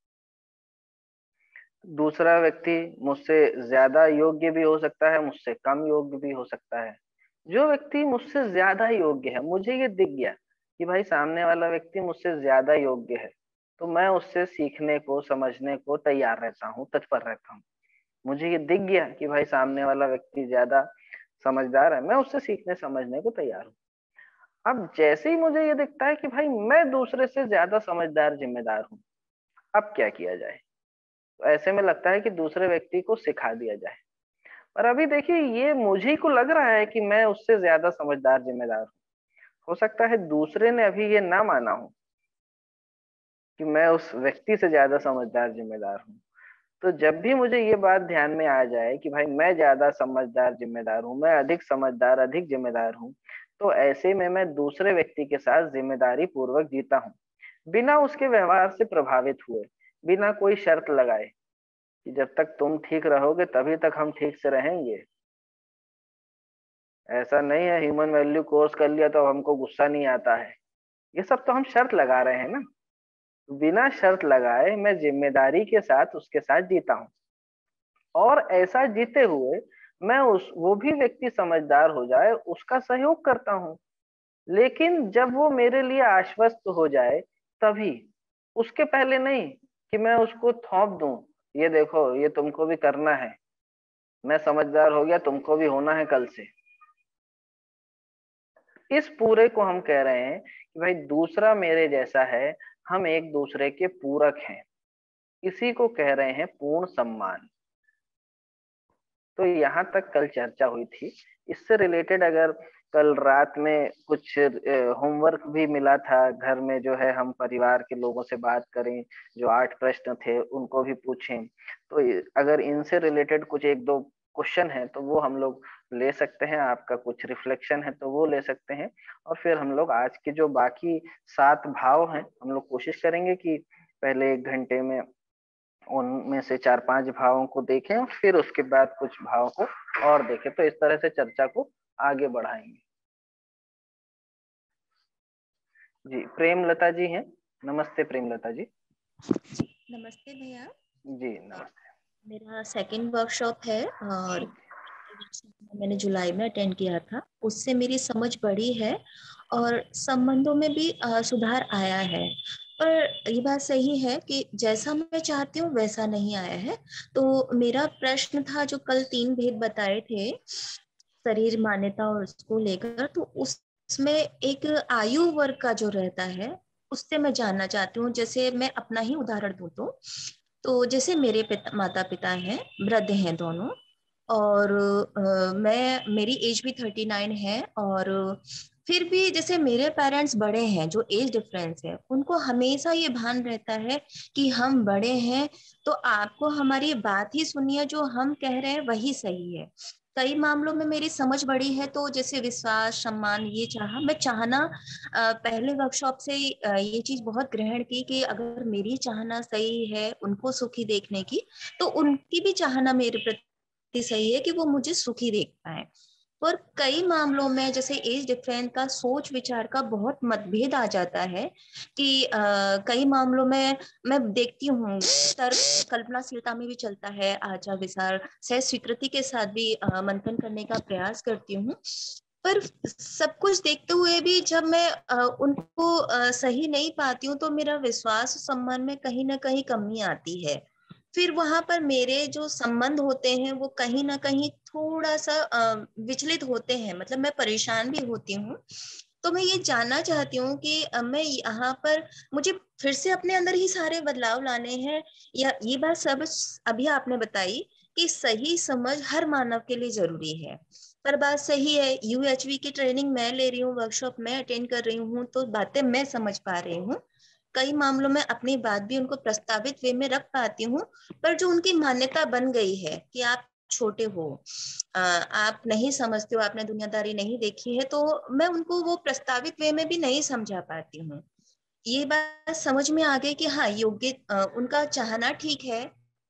दूसरा व्यक्ति मुझसे ज्यादा योग्य भी हो सकता है, मुझसे कम योग्य भी हो सकता है। जो व्यक्ति मुझसे ज्यादा योग्य है, मुझे ये दिख गया कि भाई सामने वाला व्यक्ति मुझसे ज्यादा योग्य है, तो मैं उससे सीखने को, समझने को तैयार रहता हूँ, तत्पर रहता हूँ। मुझे ये दिख गया कि भाई सामने वाला व्यक्ति ज्यादा समझदार है, मैं उससे सीखने समझने को तैयार हूँ। अब जैसे ही मुझे ये दिखता है कि भाई मैं दूसरे से ज्यादा समझदार, जिम्मेदार हूँ, अब क्या किया जाए। तो ऐसे में लगता है कि दूसरे व्यक्ति को सिखा दिया जाए। पर अभी देखिए, ये मुझे को लग रहा है कि मैं उससे ज्यादा समझदार, जिम्मेदार हूँ। हो सकता है दूसरे ने अभी ये ना माना हो कि मैं उस व्यक्ति से ज्यादा समझदार, जिम्मेदार हूँ। तो जब भी मुझे ये बात ध्यान में आ जाए कि भाई मैं ज्यादा समझदार, जिम्मेदार हूँ, मैं अधिक समझदार, अधिक जिम्मेदार हूँ, तो ऐसे में मैं दूसरे व्यक्ति के साथ जिम्मेदारी पूर्वक जीता हूँ, बिना उसके व्यवहार से प्रभावित हुए, बिना कोई शर्त लगाए कि जब तक तुम ठीक रहोगे तभी तक हम ठीक से रहेंगे। ऐसा नहीं है ह्यूमन वैल्यू कोर्स कर लिया तो हमको गुस्सा नहीं आता है। ये सब तो हम शर्त लगा रहे हैं ना। बिना शर्त लगाए मैं जिम्मेदारी के साथ उसके साथ जीता हूँ, और ऐसा जीते हुए मैं वो भी व्यक्ति समझदार हो जाए उसका सहयोग करता हूँ। लेकिन जब वो मेरे लिए आश्वस्त हो जाए तभी, उसके पहले नहीं कि मैं उसको थोप दूं, ये देखो ये तुमको भी करना है, मैं समझदार हो गया, तुमको भी होना है कल से। इस पूरे को हम कह रहे हैं कि भाई दूसरा मेरे जैसा है, हम एक दूसरे के पूरक हैं। इसी को कह रहे हैं पूर्ण सम्मान। तो यहाँ तक कल चर्चा हुई थी। इससे रिलेटेड अगर कल रात में कुछ होमवर्क भी मिला था, घर में जो है हम परिवार के लोगों से बात करें, जो 8 प्रश्न थे उनको भी पूछें। तो अगर इनसे रिलेटेड कुछ एक दो क्वेश्चन है तो वो हम लोग ले सकते हैं, आपका कुछ रिफ्लेक्शन है तो वो ले सकते हैं। और फिर हम लोग आज के जो बाकी 7 भाव हैं, हम लोग कोशिश करेंगे कि पहले 1 घंटे में उनमें से 4-5 भावों को देखें और फिर उसके बाद कुछ भावों को और देखें। तो इस तरह से चर्चा को आगे बढ़ाएंगे। जी, प्रेमलता जी हैं। नमस्ते प्रेमलता जी। नमस्ते भैया। जी नमस्ते। मेरा सेकंड वर्कशॉप है और मैंने जुलाई में अटेंड किया था। उससे मेरी समझ बढ़ी है और संबंधों में भी सुधार आया है। पर ये बात सही है कि जैसा मैं चाहती हूँ वैसा नहीं आया है। तो मेरा प्रश्न था, जो कल 3 भेद बताए थे शरीर, मान्यता और उसको लेकर, तो उसमें एक आयु वर्ग का जो रहता है उससे मैं जानना चाहती हूँ। जैसे मैं अपना ही उदाहरण दूं तो जैसे मेरे माता पिता हैं, वृद्ध हैं दोनों, और मेरी एज भी 39 है। और फिर भी जैसे मेरे पेरेंट्स बड़े हैं, जो एज डिफरेंस है, उनको हमेशा ये भान रहता है कि हम बड़े हैं तो आपको हमारी बात ही सुननी है, जो हम कह रहे हैं वही सही है। कई मामलों में मेरी समझ बड़ी है, तो जैसे विश्वास, सम्मान, ये मैं चाहना पहले वर्कशॉप से ये चीज बहुत ग्रहण की कि अगर मेरी चाहना सही है उनको सुखी देखने की, तो उनकी भी चाहना मेरे प्रति सही है कि वो मुझे सुखी देख पाए। और कई मामलों में जैसे एज डिफरेंस का, सोच विचार का बहुत मतभेद आ जाता है कि कई मामलों में मैं देखती हूँ तर्क कल्पनाशीलता में भी चलता है, आचार विचार सह स्वीकृति के साथ भी मंथन करने का प्रयास करती हूँ। पर सब कुछ देखते हुए भी जब मैं उनको सही नहीं पाती हूँ तो मेरा विश्वास सम्मान में कहीं ना कहीं कमी आती है। फिर वहां पर मेरे जो संबंध होते हैं वो कहीं ना कहीं थोड़ा सा विचलित होते हैं, मतलब मैं परेशान भी होती हूँ। तो मैं ये जानना चाहती हूँ कि मैं यहाँ पर मुझे फिर से अपने अंदर ही सारे बदलाव लाने हैं, या ये बात सब अभी आपने बताई कि सही समझ हर मानव के लिए जरूरी है। पर बात सही है, यूएचवी की ट्रेनिंग मैं ले रही हूँ, वर्कशॉप मैं अटेंड कर रही हूँ, तो बातें मैं समझ पा रही हूँ। कई मामलों में अपनी बात भी उनको प्रस्तावित वे में रख पाती हूँ, पर जो उनकी मान्यता बन गई है कि आप छोटे हो, आप नहीं समझते हो, आपने दुनियादारी नहीं देखी है, तो मैं उनको वो प्रस्तावित वे में भी नहीं समझा पाती हूँ। ये बात समझ में आ गई कि हाँ, योग्य उनका चाहना ठीक है,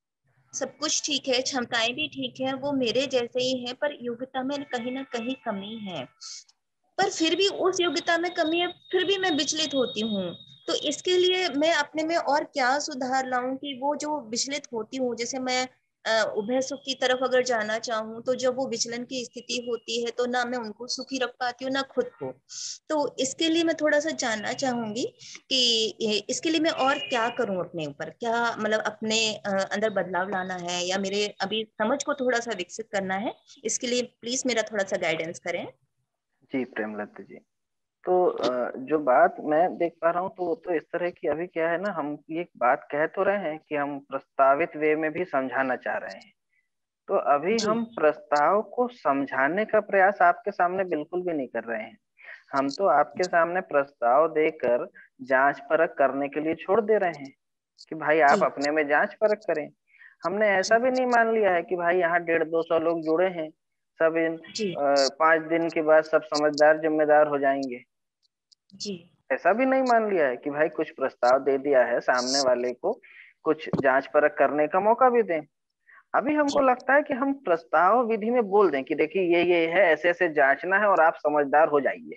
सब कुछ ठीक है, क्षमताएं भी ठीक है, वो मेरे जैसे ही है, पर योग्यता में कहीं ना कहीं कमी है। पर फिर भी उस योग्यता में कमी है, फिर भी मैं विचलित होती हूँ। तो इसके लिए मैं अपने में और क्या सुधार लाऊं कि वो जो विचलित होती हूँ, जैसे मैं उभय सुख की तरफ अगर जाना चाहूँ, तो जब वो विचलन की स्थिति होती है तो ना मैं उनको सुखी रख पाती हूँ ना खुद को। तो इसके लिए मैं थोड़ा सा जानना चाहूंगी कि इसके लिए मैं और क्या करूं, अपने ऊपर क्या, मतलब अपने अंदर बदलाव लाना है या मेरे अभी समझ को थोड़ा सा विकसित करना है। इसके लिए प्लीज मेरा थोड़ा सा गाइडेंस करें। जी प्रेमलता जी, तो जो बात मैं देख पा रहा हूँ तो वो तो इस तरह की, अभी क्या है ना, हम ये बात कह तो रहे हैं कि हम प्रस्तावित वे में भी समझाना चाह रहे हैं। तो अभी जी हम प्रस्ताव को समझाने का प्रयास आपके सामने बिल्कुल भी नहीं कर रहे हैं। हम तो आपके सामने प्रस्ताव देकर जांच परख करने के लिए छोड़ दे रहे हैं कि भाई आप जी अपने में जांच परख करें। हमने ऐसा जी भी नहीं मान लिया है कि भाई यहाँ 150-200 लोग जुड़े हैं, सब इन जी 5 दिन के बाद सब समझदार जिम्मेदार हो जाएंगे। जी ऐसा भी नहीं मान लिया है कि भाई कुछ प्रस्ताव दे दिया है, सामने वाले को कुछ जांच परख करने का मौका भी दें। अभी हमको जी लगता है कि हम प्रस्ताव विधि में बोल दें कि देखिए ये है, ऐसे ऐसे जांचना है और आप समझदार हो जाइए।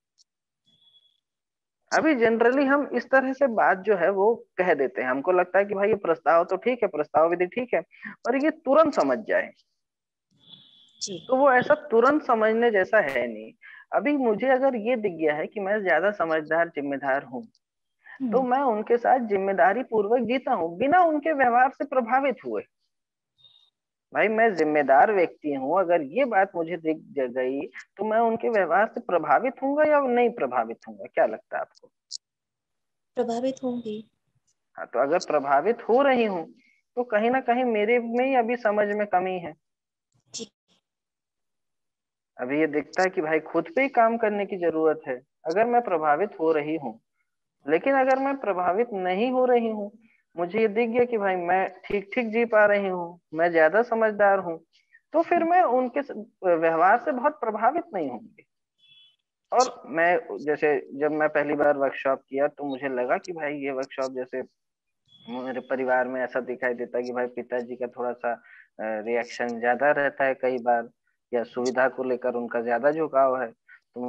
जी अभी जनरली हम इस तरह से बात जो है वो कह देते हैं। हमको लगता है कि भाई ये प्रस्ताव तो ठीक है, प्रस्ताव विधि ठीक है, पर ये तुरंत समझ जाए। जी तो वो ऐसा तुरंत समझने जैसा है नहीं। अभी मुझे अगर ये दिख गया है कि मैं ज्यादा समझदार जिम्मेदार हूँ, तो मैं उनके साथ जिम्मेदारी पूर्वक जीता हूँ बिना उनके व्यवहार से प्रभावित हुए। भाई मैं जिम्मेदार व्यक्ति हूँ, अगर ये बात मुझे दिख गई तो मैं उनके व्यवहार से प्रभावित हूँ या नहीं प्रभावित हूँ, क्या लगता है आपको? प्रभावित होंगी। हाँ, तो अगर प्रभावित हो रही हूँ तो कहीं ना कहीं मेरे में ही अभी समझ में कमी है। जी अभी ये दिखता है कि भाई खुद पे ही काम करने की जरूरत है। अगर मैं प्रभावित हो रही हूँ, लेकिन अगर मैं प्रभावित नहीं हो रही हूँ, मुझे ये दिख गया कि भाई मैं ठीक ठीक जी पा रही हूँ, मैं ज्यादा समझदार हूँ, तो फिर मैं उनके व्यवहार से बहुत प्रभावित नहीं होंगे। और मैं जैसे जब मैं पहली बार वर्कशॉप किया तो मुझे लगा कि भाई ये वर्कशॉप, जैसे मेरे परिवार में ऐसा दिखाई देता है कि भाई पिताजी का थोड़ा सा रिएक्शन ज्यादा रहता है कई बार, या सुविधा को लेकर उनका ज्यादा झुकाव है। तो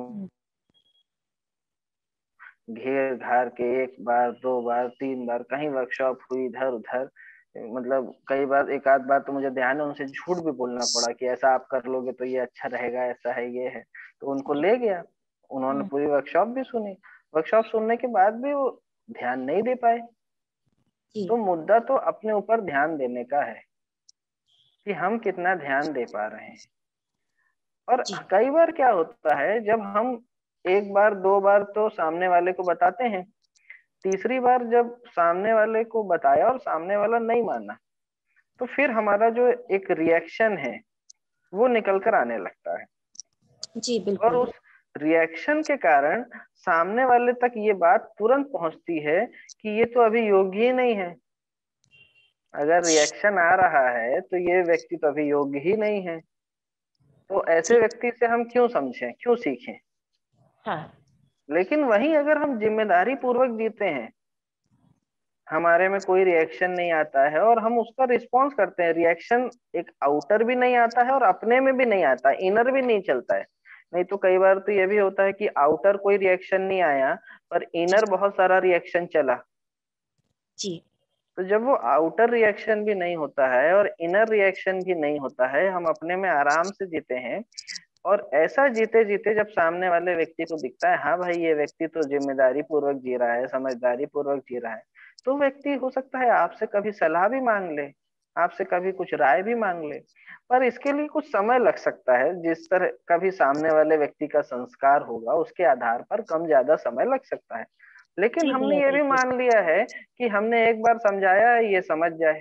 घेर घार के 1 बार 2 बार 3 बार कहीं वर्कशॉप हुई इधर उधर, मतलब कई बार, एक आध बार तो मुझे ध्यान है उनसे झूठ भी बोलना पड़ा कि ऐसा आप कर लोगे तो ये अच्छा रहेगा, ऐसा है ये है। तो उनको ले गया, उन्होंने पूरी वर्कशॉप भी सुनी। वर्कशॉप सुनने के बाद भी वो ध्यान नहीं दे पाए। जी तो मुद्दा तो अपने ऊपर ध्यान देने का है कि हम कितना ध्यान दे पा रहे हैं। और जी कई बार क्या होता है, जब हम 1 बार 2 बार तो सामने वाले को बताते हैं, तीसरी बार जब सामने वाले को बताया और सामने वाला नहीं माना, तो फिर हमारा जो एक रिएक्शन है वो निकल कर आने लगता है। जी और बिल्कुल। उस रिएक्शन के कारण सामने वाले तक ये बात तुरंत पहुंचती है कि ये तो अभी योग्य ही नहीं है। अगर रिएक्शन आ रहा है तो ये व्यक्ति तो अभी योग्य ही नहीं है। तो ऐसे जी व्यक्ति से हम क्यों समझें, क्यों सीखें? हाँ लेकिन वहीं अगर हम जिम्मेदारी पूर्वक जीते हैं, हमारे में कोई रिएक्शन नहीं आता है और हम उसका रिस्पॉन्स करते हैं। रिएक्शन एक आउटर भी नहीं आता है और अपने में भी नहीं आता है, इनर भी नहीं चलता है। नहीं तो कई बार तो ये भी होता है कि आउटर कोई रिएक्शन नहीं आया पर जी इनर बहुत सारा रिएक्शन चला। जी तो जब वो आउटर रिएक्शन भी नहीं होता है और इनर रिएक्शन भी नहीं होता है, हम अपने में आराम से जीते हैं। और ऐसा जीते जीते जब सामने वाले व्यक्ति को दिखता है हाँ भाई ये व्यक्ति तो जिम्मेदारी पूर्वक जी रहा है, समझदारी पूर्वक जी रहा है, तो व्यक्ति हो सकता है आपसे कभी सलाह भी मांग ले, आपसे कभी कुछ राय भी मांग ले। पर इसके लिए कुछ समय लग सकता है। जिस तरह कभी सामने वाले व्यक्ति का संस्कार होगा उसके आधार पर कम ज्यादा समय लग सकता है। लेकिन जी हमने भैया ये भी बिल्कुल। मान लिया है कि हमने एक बार समझाया है ये समझ जाए।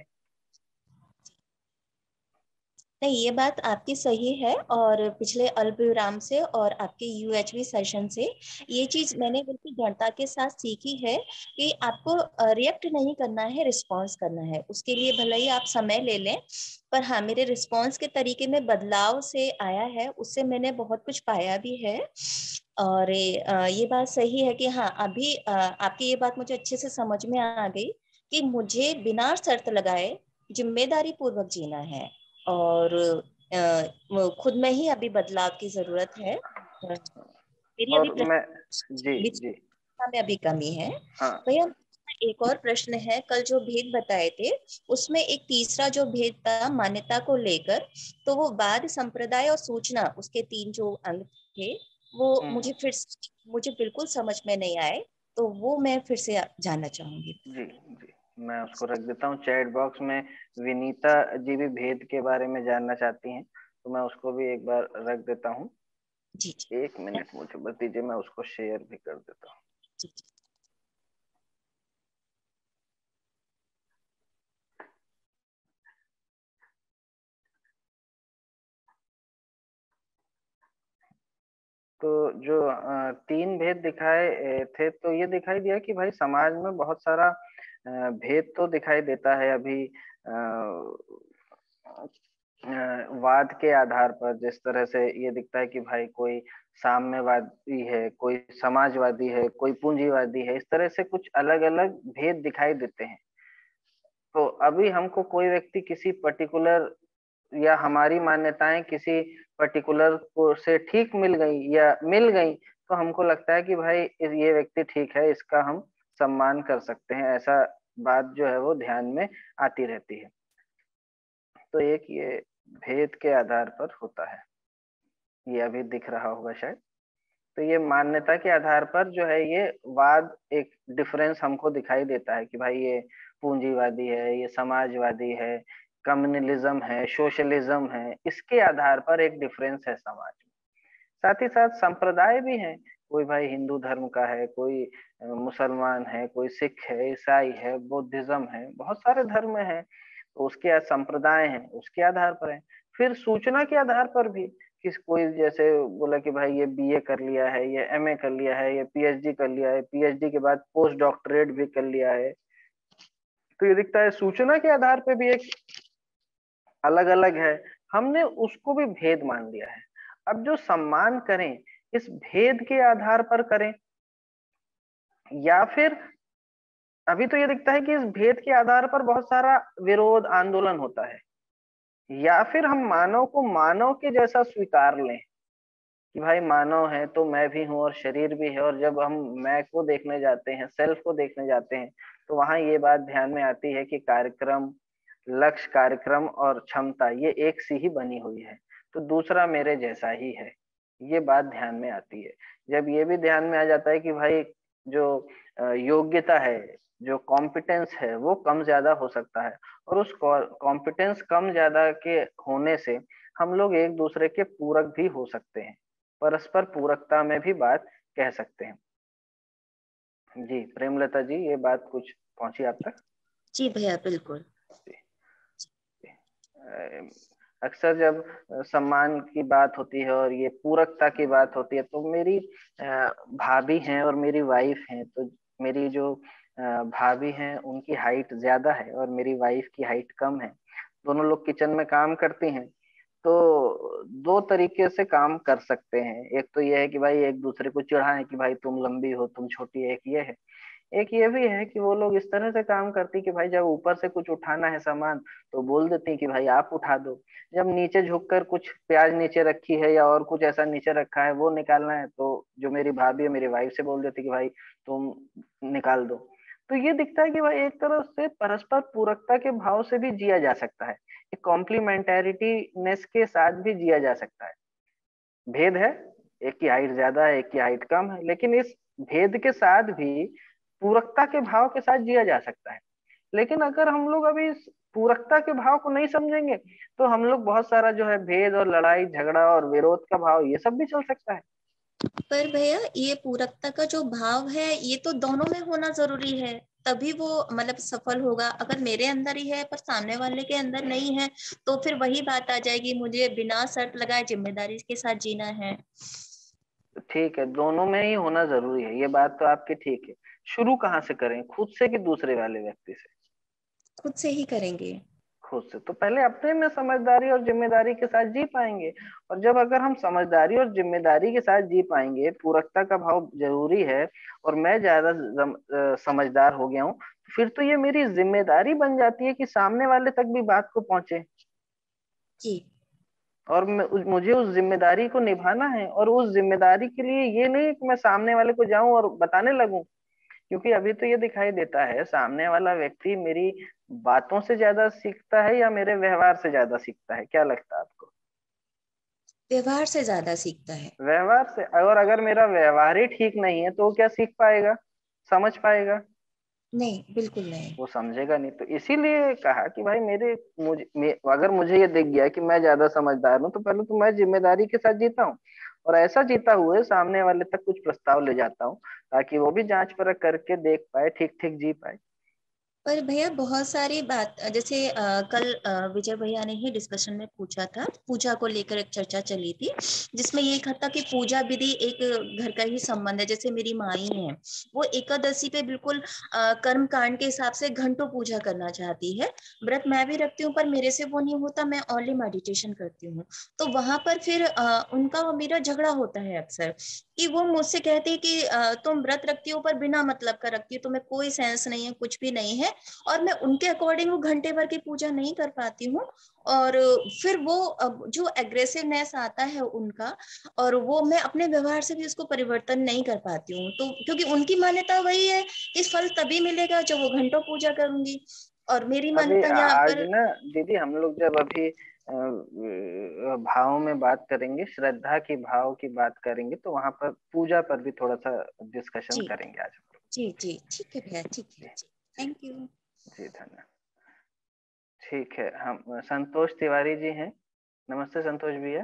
नहीं, ये बात आपकी सही है। और पिछले अल्प विराम से और आपके यूएचवी सेशन से ये चीज मैंने बिल्कुल दृढ़ता के साथ सीखी है कि आपको रिएक्ट नहीं करना है, रिस्पॉन्स करना है। उसके लिए भले ही आप समय ले लें, पर हाँ, मेरे रिस्पॉन्स के तरीके में बदलाव से आया है, उससे मैंने बहुत कुछ पाया भी है। और ये बात सही है कि हाँ, अभी आपकी ये बात मुझे अच्छे से समझ में आ गई कि मुझे बिना शर्त लगाए जिम्मेदारी पूर्वक जीना है। और वो खुद में ही अभी बदलाव की जरूरत है। मेरी अभी और मैं जी जी विचार में अभी कमी है। हाँ भैया, एक और प्रश्न है। कल जो भेद बताए थे उसमें एक तीसरा जो भेद था मान्यता को लेकर, तो वो वाद, संप्रदाय और सूचना, उसके तीन जो अंग थे, वो हम्म, मुझे बिल्कुल समझ में नहीं आए। तो वो मैं फिर से जानना चाहूंगी। जी जी मैं उसको रख देता हूँ चैट बॉक्स में। विनीता जी भी भेद के बारे में जानना चाहती हैं तो मैं उसको भी एक बार रख देता हूँ। जी जी। 1 मिनट मुझे बस दीजिए, मैं उसको शेयर भी कर देता हूँ। जी जी। तो जो 3 भेद दिखाए थे तो ये दिखाई दिया कि भाई समाज में बहुत सारा भेद तो दिखाई देता है अभी। वाद के आधार पर जिस तरह से ये दिखता है कि भाई कोई साम्यवादी है, कोई समाजवादी है, कोई पूंजीवादी है, इस तरह से कुछ अलग अलग भेद दिखाई देते हैं। तो अभी हमको कोई व्यक्ति किसी पर्टिकुलर या हमारी मान्यताएं किसी पर्टिकुलर को से ठीक मिल गई या मिल गई तो हमको लगता है कि भाई ये व्यक्ति ठीक है, इसका हम सम्मान कर सकते हैं। ऐसा बात जो है वो ध्यान में आती रहती है। तो एक ये भेद के आधार पर होता है, ये अभी दिख रहा होगा शायद। तो ये मान्यता के आधार पर जो है ये वाद, एक डिफरेंस हमको दिखाई देता है कि भाई ये पूंजीवादी है, ये समाजवादी है, कम्युनलिज्म है, सोशलिज्म है, इसके आधार पर एक डिफरेंस है समाज में। साथ ही साथ संप्रदाय भी हैं। कोई भाई हिंदू धर्म का है, कोई मुसलमान है, कोई सिख है, ईसाई है, बुद्धिज्म है, बहुत सारे धर्म हैं। तो उसके संप्रदाय हैं, उसके आधार पर है। फिर सूचना के आधार पर भी किस कोई जैसे बोला कि भाई ये बीए कर लिया है, ये एमए कर लिया है, ये पीएचडी कर लिया है, पीएचडी के बाद पोस्ट डॉक्टरेट भी कर लिया है। तो ये दिखता है सूचना के आधार पे भी एक अलग अलग है। हमने उसको भी भेद मान लिया है। अब जो सम्मान करें इस भेद के आधार पर करें, या फिर अभी तो ये दिखता है कि इस भेद के आधार पर बहुत सारा विरोध आंदोलन होता है, या फिर हम मानव को मानव के जैसा स्वीकार लें कि भाई मानव है तो मैं भी हूं और शरीर भी है। और जब हम मैं को देखने जाते हैं, सेल्फ को देखने जाते हैं, तो वहां ये बात ध्यान में आती है कि कार्यक्रम, लक्ष्य, कार्यक्रम और क्षमता ये एक सी ही बनी हुई है, तो दूसरा मेरे जैसा ही है। ये बात ध्यान में आती है। जब ये भी ध्यान में आ जाता है कि भाई जो योग्यता है, जो कॉम्पिटेंस है वो कम ज्यादा हो सकता है, और उस कॉम्पिटेंस कम ज्यादा के होने से हम लोग एक दूसरे के पूरक भी हो सकते हैं, परस्पर पूरकता में भी बात कह सकते हैं। जी प्रेमलता जी, ये बात कुछ पहुंची आप तक? जी भैया बिल्कुल। अक्सर जब सम्मान की बात होती है और ये पूरकता की बात होती है तो मेरी भाभी हैं और मेरी वाइफ हैं। तो मेरी जो भाभी हैं उनकी हाइट ज्यादा है और मेरी वाइफ की हाइट कम है। दोनों लोग किचन में काम करती हैं। तो दो तरीके से काम कर सकते हैं। एक तो ये है कि भाई एक दूसरे को चिढ़ाएं कि भाई तुम लंबी हो, तुम छोटी है, एक ये है। एक ये भी है कि वो लोग इस तरह से काम करती कि भाई जब ऊपर से कुछ उठाना है सामान तो बोल देती कि भाई आप उठा दो। जब नीचे झुककर कुछ प्याज नीचे रखी है या और कुछ ऐसा नीचे रखा है वो निकालना है तो जो मेरी भाभी है मेरी वाइफ से बोल देती कि भाई तुम निकाल दो। तो ये दिखता है कि भाई एक तरह से परस्पर पूरकता के भाव से भी जिया जा सकता है, एक कॉम्प्लीमेंटेरिटीनेस के साथ भी जिया जा सकता है। भेद है, एक की हाइट ज्यादा है एक की हाइट कम है, लेकिन इस भेद के साथ भी पूरकता के भाव के साथ जिया जा सकता है। लेकिन अगर हम लोग अभी इस पूरकता के भाव को नहीं समझेंगे तो हम लोग बहुत सारा जो है भेद और लड़ाई झगड़ा और विरोध का भाव ये सब भी चल सकता है। पर भैया ये पूरकता का जो भाव है ये तो दोनों में होना जरूरी है, तभी वो मतलब सफल होगा। अगर मेरे अंदर ही है पर सामने वाले के अंदर नहीं है तो फिर वही बात आ जाएगी, मुझे बिना शर्त लगाए जिम्मेदारी के साथ जीना है। ठीक है, दोनों में ही होना जरूरी है, ये बात तो आपकी ठीक है। शुरू कहाँ से करें, खुद से कि दूसरे वाले व्यक्ति से? खुद से ही करेंगे। खुद से। तो पहले अपने में समझदारी और जिम्मेदारी के साथ जी पाएंगे। और जब अगर हम समझदारी और जिम्मेदारी के साथ जी पाएंगे, पूरकता का भाव जरूरी है और मैं ज्यादा समझदार हो गया हूँ, फिर तो ये मेरी जिम्मेदारी बन जाती है कि सामने वाले तक भी बात को पहुंचे जी। और मुझे उस जिम्मेदारी को निभाना है। और उस जिम्मेदारी के लिए ये नहीं कि मैं सामने वाले को जाऊं और बताने लगूं, क्योंकि अभी तो ये दिखाई देता है सामने वाला व्यक्ति मेरी बातों से ज्यादा सीखता है या मेरे व्यवहार से ज्यादा सीखता है, क्या लगता है आपको? व्यवहार से ज्यादा सीखता है। व्यवहार से। और अगर मेरा व्यवहार ही ठीक नहीं है तो वो क्या सीख पाएगा, समझ पाएगा? नहीं, बिल्कुल नहीं। वो समझेगा नहीं। तो इसीलिए कहा कि भाई अगर मुझे ये दिख गया कि मैं ज्यादा समझदार हूँ तो पहले तो मैं जिम्मेदारी के साथ जीता हूँ और ऐसा जीता हुए सामने वाले तक कुछ प्रस्ताव ले जाता हूँ ताकि वो भी जांच परख करके देख पाए, ठीक ठीक जी पाए। पर भैया बहुत सारी बात जैसे कल विजय भैया ने ही डिस्कशन में पूछा था, पूजा को लेकर एक चर्चा चली थी जिसमें ये कहा था कि पूजा विधि एक घर का ही संबंध है। जैसे मेरी माई है, वो एकादशी पे बिल्कुल कर्म कांड के हिसाब से घंटों पूजा करना चाहती है। व्रत मैं भी रखती हूँ पर मेरे से वो नहीं होता, मैं ओनली मेडिटेशन करती हूँ। तो वहां पर फिर उनका और मेरा झगड़ा होता है अक्सर कि वो मुझसे कहती है कि तुम व्रत रखती हो पर बिना मतलब का रखती हो, तुम्हें कोई सेंस नहीं है, कुछ भी नहीं है। और मैं उनके अकॉर्डिंग वो घंटे भर की पूजा नहीं कर पाती हूँ। और फिर वो जो एग्रेसिवनेस आता है उनका, और वो मैं अपने व्यवहार से भी उसको परिवर्तन नहीं कर पाती हूँ। तो क्योंकि उनकी मान्यता वही है कि फल तभी मिलेगा जब वो घंटों पूजा करूंगी, और मेरी अभी मान्यता यहाँ आज पर। ना दीदी हम लोग जब अभी भाव में बात करेंगे, श्रद्धा की भाव की बात करेंगे तो वहां पर पूजा पर भी थोड़ा सा डिस्कशन जी करेंगे आज हम लोग। जी जी, ठीक है भैया, ठीक है जी जी। Thank you. जी धन्यवाद। ठीक है, हम संतोष तिवारी जी हैं। नमस्ते संतोष भैया।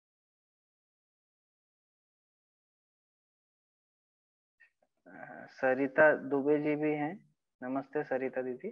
सरिता दुबे जी भी हैं। नमस्ते सरिता दीदी।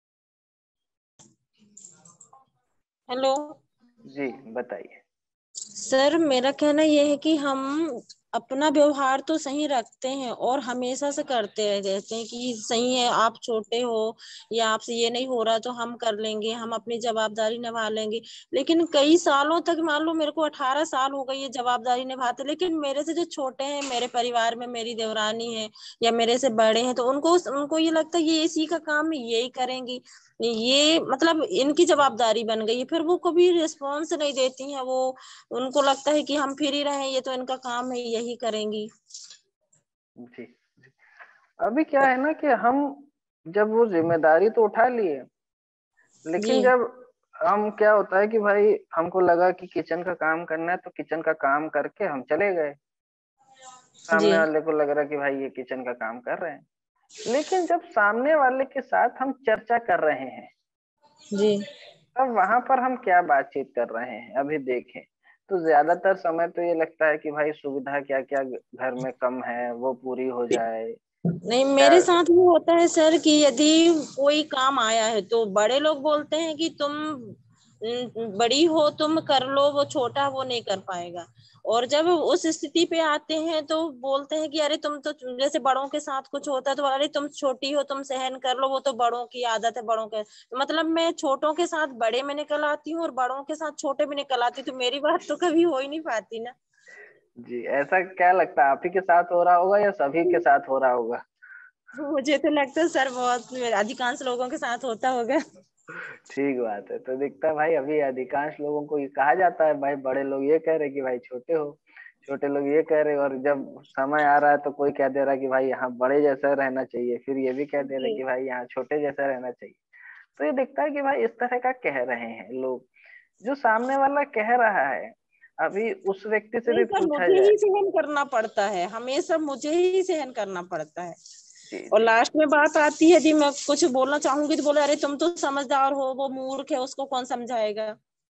हेलो जी बताइए। सर, मेरा कहना यह है कि हम अपना व्यवहार तो सही रखते हैं और हमेशा से करते हैं, जैसे कि सही है, आप छोटे हो या आपसे ये नहीं हो रहा तो हम कर लेंगे, हम अपनी जवाबदारी निभा लेंगे। लेकिन कई सालों तक, मान लो मेरे को 18 साल हो गई ये जवाबदारी निभाते, लेकिन मेरे से जो छोटे हैं, मेरे परिवार में मेरी देवरानी है या मेरे से बड़े हैं, तो उनको उनको ये लगता है ये इसी का काम है, यही करेंगी, ये मतलब इनकी जवाबदारी बन गई है। फिर वो कभी रिस्पॉन्स नहीं देती हैं, वो उनको लगता है कि हम फ्री रहें, ये तो इनका काम है, यही करेंगी। जी जी। अभी क्या है ना कि हम जब वो जिम्मेदारी तो उठा लिए, लेकिन जी जब हम क्या होता है कि भाई हमको लगा कि किचन का काम करना है तो किचन का काम करके हम चले गए, जी सामने वाले को लग रहा कि भाई ये किचन का काम कर रहे हैं। लेकिन जब सामने वाले के साथ हम चर्चा कर रहे हैं जी तब वहां पर हम क्या बातचीत कर रहे हैं अभी देखें तो ज्यादातर समय तो ये लगता है कि भाई सुविधा क्या क्या घर में कम है वो पूरी हो जाए। नहीं, क्या? मेरे साथ वो होता है सर कि यदि कोई काम आया है तो बड़े लोग बोलते हैं कि तुम बड़ी हो, तुम कर लो, वो छोटा वो नहीं कर पाएगा। और जब उस स्थिति पे आते हैं तो बोलते हैं कि अरे तुम तो, जैसे बड़ों के साथ कुछ होता है तो अरे तुम छोटी हो, तुम सहन कर लो, वो तो बड़ों की आदत है, बड़ों के मतलब मैं छोटों के साथ बड़े में निकल आती हूँ और बड़ों के साथ छोटे में निकल आती हूँ, तो मेरी बात तो कभी हो ही नहीं पाती ना। जी, ऐसा क्या लगता है आप ही के साथ हो रहा होगा या सभी के साथ हो रहा होगा? मुझे तो लगता है सर बहुत अधिकांश लोगों के साथ होता होगा। ठीक बात है। तो दिखता है भाई अभी अधिकांश लोगों को ये कहा जाता है भाई, बड़े लोग ये कह रहे कि भाई छोटे हो, छोटे लोग ये कह रहे, और जब समय आ रहा है तो कोई कह दे रहा है कि भाई यहाँ बड़े जैसा रहना चाहिए, फिर ये भी कह दे रहे जी कि भाई यहाँ छोटे जैसा रहना चाहिए। तो ये दिखता है कि भाई इस तरह का कह रहे हैं लोग। जो सामने वाला कह रहा है, अभी उस व्यक्ति से नहीं भी सर, पूछा मुझे जाए। ही सहन करना पड़ता है, हमेशा मुझे ही सहन करना पड़ता है। जी और जी। लास्ट में बात आती है जी, मैं कुछ बोलना चाहूंगी तो बोले अरे तुम तो समझदार हो, वो मूर्ख है, उसको कौन समझाएगा।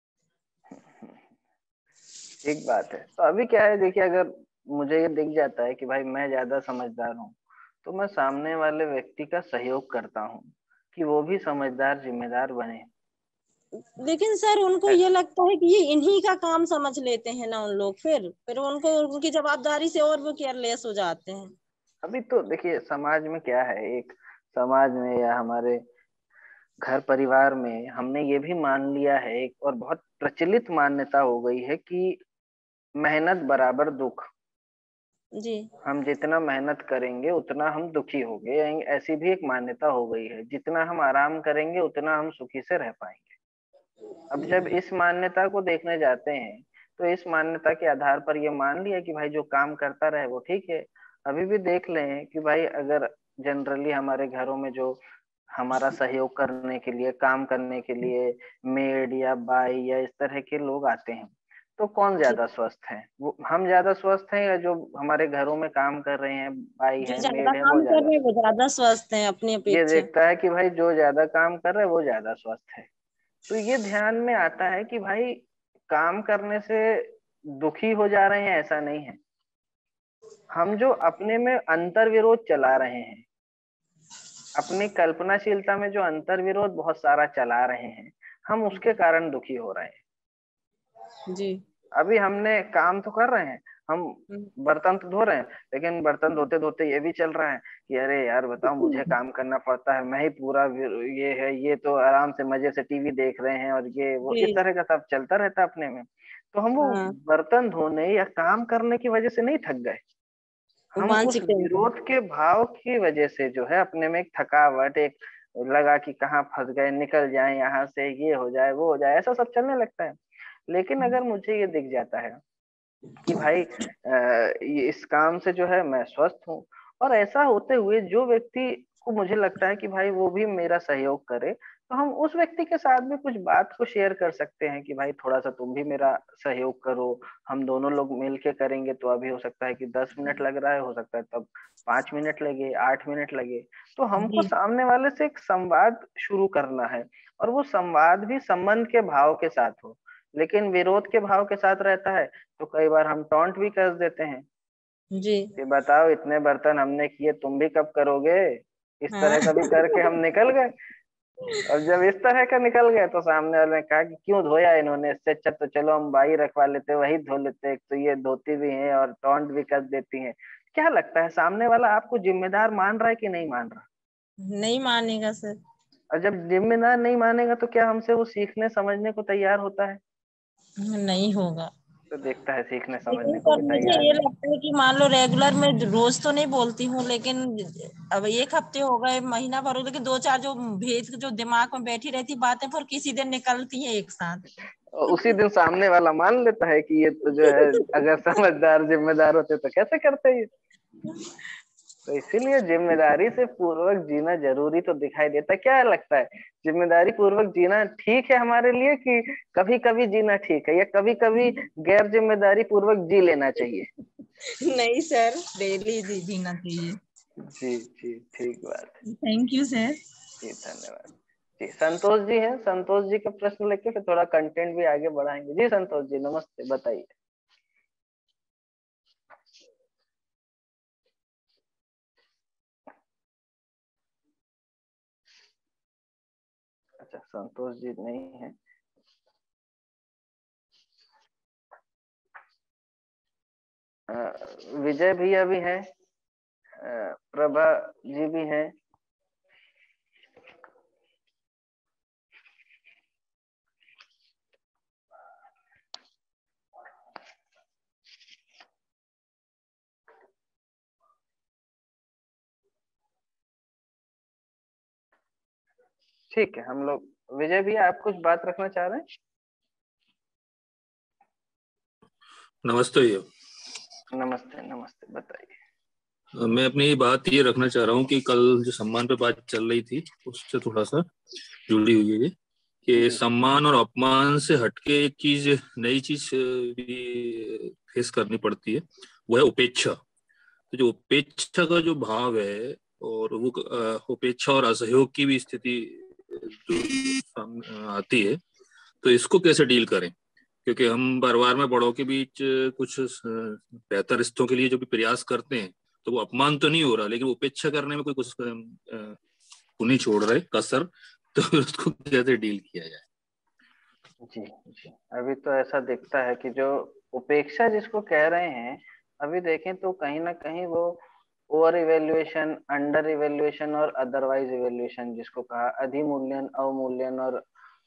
ठीक बात है। तो अभी क्या है देखिए, अगर मुझे ये दिख जाता है कि भाई मैं ज्यादा समझदार हूँ, तो मैं सामने वाले व्यक्ति का सहयोग करता हूँ कि वो भी समझदार जिम्मेदार बने। लेकिन सर उनको ये लगता है कि ये इन्हीं का काम समझ लेते हैं ना उन लोग, फिर उनको उनकी जवाबदारी से और वो केयरलेस हो जाते हैं। अभी तो देखिए समाज में क्या है, एक समाज में या हमारे घर परिवार में हमने ये भी मान लिया है, एक और बहुत प्रचलित मान्यता हो गई है कि मेहनत बराबर दुख। जी हम जितना मेहनत करेंगे उतना हम दुखी होंगे, ऐसी भी एक मान्यता हो गई है। जितना हम आराम करेंगे उतना हम सुखी से रह पाएंगे। अब जब इस मान्यता को देखने जाते हैं, तो इस मान्यता के आधार पर ये मान लिया कि भाई जो काम करता रहे वो ठीक है। अभी भी देख लें कि भाई अगर जनरली हमारे घरों में जो हमारा सहयोग करने के लिए, काम करने के लिए मेड या बाई या इस तरह के लोग आते हैं, तो कौन जी। ज्यादा स्वस्थ है? वो हम ज्यादा स्वस्थ हैं या जो हमारे घरों में काम कर रहे हैं, बाई जो है ज्यादा मेड है, वो काम कर ज्यादा रहे हैं वो स्वस्थ? ज्यादा स्वस्थ हैं अपनी ये अपेक्षा। देखता है कि भाई जो ज्यादा काम कर रहा है वो ज्यादा स्वस्थ है। तो ये ध्यान में आता है कि भाई काम करने से दुखी हो जा रहे हैं ऐसा नहीं है। हम जो अपने में अंतर विरोध चला रहे हैं, अपनी कल्पनाशीलता में जो अंतर विरोध बहुत सारा चला रहे हैं, हम उसके कारण दुखी हो रहे हैं। जी। अभी हमने काम तो कर रहे हैं, हम हम्म। बर्तन तो धो रहे हैं, लेकिन बर्तन धोते धोते ये भी चल रहा है कि अरे यार बताओ मुझे काम करना पड़ता है, मैं ही पूरा ये है, ये तो आराम से मजे से टीवी देख रहे हैं, और ये वो इस जी तरह का सब चलता रहता है अपने में। तो हम वो हाँ, बर्तन धोने या काम करने की वजह से नहीं थक गए, वो हम उस मानसिक टेंशन। विरोध के भाव की वजह से जो है अपने में एक थकावट, एक लगा कि कहाँ फंस गए, निकल जाए यहाँ से, ये हो जाए वो हो जाए, ऐसा सब चलने लगता है। लेकिन अगर मुझे ये दिख जाता है कि भाई ये इस काम से जो है मैं स्वस्थ हूँ, और ऐसा होते हुए जो व्यक्ति को मुझे लगता है कि भाई वो भी मेरा सहयोग करे, तो हम उस व्यक्ति के साथ भी कुछ बात को शेयर कर सकते हैं कि भाई थोड़ा सा तुम भी मेरा सहयोग करो। हम दोनों लोग मिल के करेंगे तो अभी हो सकता है कि 10 मिनट लग रहा है, हो सकता है तब 5 मिनट लगे, 8 मिनट लगे। तो हमको जी सामने वाले से एक संवाद शुरू करना है, और वो संवाद भी संबंध के भाव के साथ हो। लेकिन विरोध के भाव के साथ रहता है तो कई बार हम टॉन्ट भी कर देते हैं जी। कि बताओ इतने बर्तन हमने किए, तुम भी कब करोगे? इस हाँ। तरह का भी करके हम निकल गए। और जब इस तरह का निकल गए तो सामने वाले ने कहा कि क्यों धोया इन्होंने, इससे अच्छा तो चलो हम बाई रखवा लेते, वही धो लेते, एक तो ये धोती भी है और टॉन्ट भी कर देती हैं। क्या लगता है सामने वाला आपको जिम्मेदार मान रहा है कि नहीं मान रहा? नहीं मानेगा सर। और जब जिम्मेदार नहीं मानेगा तो क्या हमसे वो सीखने समझने को तैयार होता है? नहीं होगा। तो देखता है सीखने लेकिन समझने को सर भी मुझे तैयार ये नहीं। लगता है कि मान लो रेगुलर में रोज तो नहीं बोलती हूँ, लेकिन अब एक हफ्ते हो गए, महीना भर हो गया, लेकिन दो चार जो भेद जो दिमाग में बैठी रहती बातें फिर किसी दिन निकलती हैं एक साथ। और उसी दिन सामने वाला मान लेता है कि ये तो जो है, अगर समझदार जिम्मेदार होते तो कैसे करते ये। तो इसीलिए जिम्मेदारी से पूर्वक जीना जरूरी तो दिखाई देता है। क्या लगता है, जिम्मेदारी पूर्वक जीना ठीक है हमारे लिए, कि कभी कभी जीना ठीक है, या कभी कभी गैर जिम्मेदारी पूर्वक जी लेना चाहिए? नहीं सर, डेली जीना चाहिए। जी जी, ठीक बात है। Thank you sir. जी धन्यवाद। जी संतोष जी हैं, संतोष जी का प्रश्न लेके फिर थोड़ा कंटेंट भी आगे बढ़ाएंगे। जी संतोष जी नमस्ते, बताइए। अच्छा संतोष जी नहीं है। विजय भैया भी हैं, प्रभा जी भी हैं। ठीक है, हम लोग विजय भैया आप कुछ बात रखना चाह रहे हैं? नमस्ते भैया। नमस्ते नमस्ते, बताइए। मैं अपनी बात ये रखना चाह रहा हूँ कि कल जो सम्मान पे बात चल रही थी उससे थोड़ा सा जुड़ी हुई है ये, कि सम्मान और अपमान से हटके एक चीज, नई चीज भी फेस करनी पड़ती है, वो है उपेक्षा। तो जो उपेक्षा का जो भाव है, और वो उपेक्षा और असहयोग की भी स्थिति जो सामने आती है, तो इसको कैसे डील करें? क्योंकि हम परिवार में बड़ों के बीच कुछ बेहतर रिश्तों के लिए जो भी प्रयास करते हैं, तो वो अपमान तो नहीं हो रहा, लेकिन उपेक्षा करने में कोई कुछ वो नहीं छोड़ रहे कसर, तो फिर उसको कैसे डील किया जाए? जी जी, अभी तो ऐसा दिखता है कि जो उपेक्षा जिसको कह रहे हैं, अभी देखें तो कहीं ना कहीं वो ओवर इवेल्युएशन, अंडर इवेल्युएशन और अदरवाइज इवेल्युएशन, जिसको कहा अधिमूल्यन, अवमूल्यन और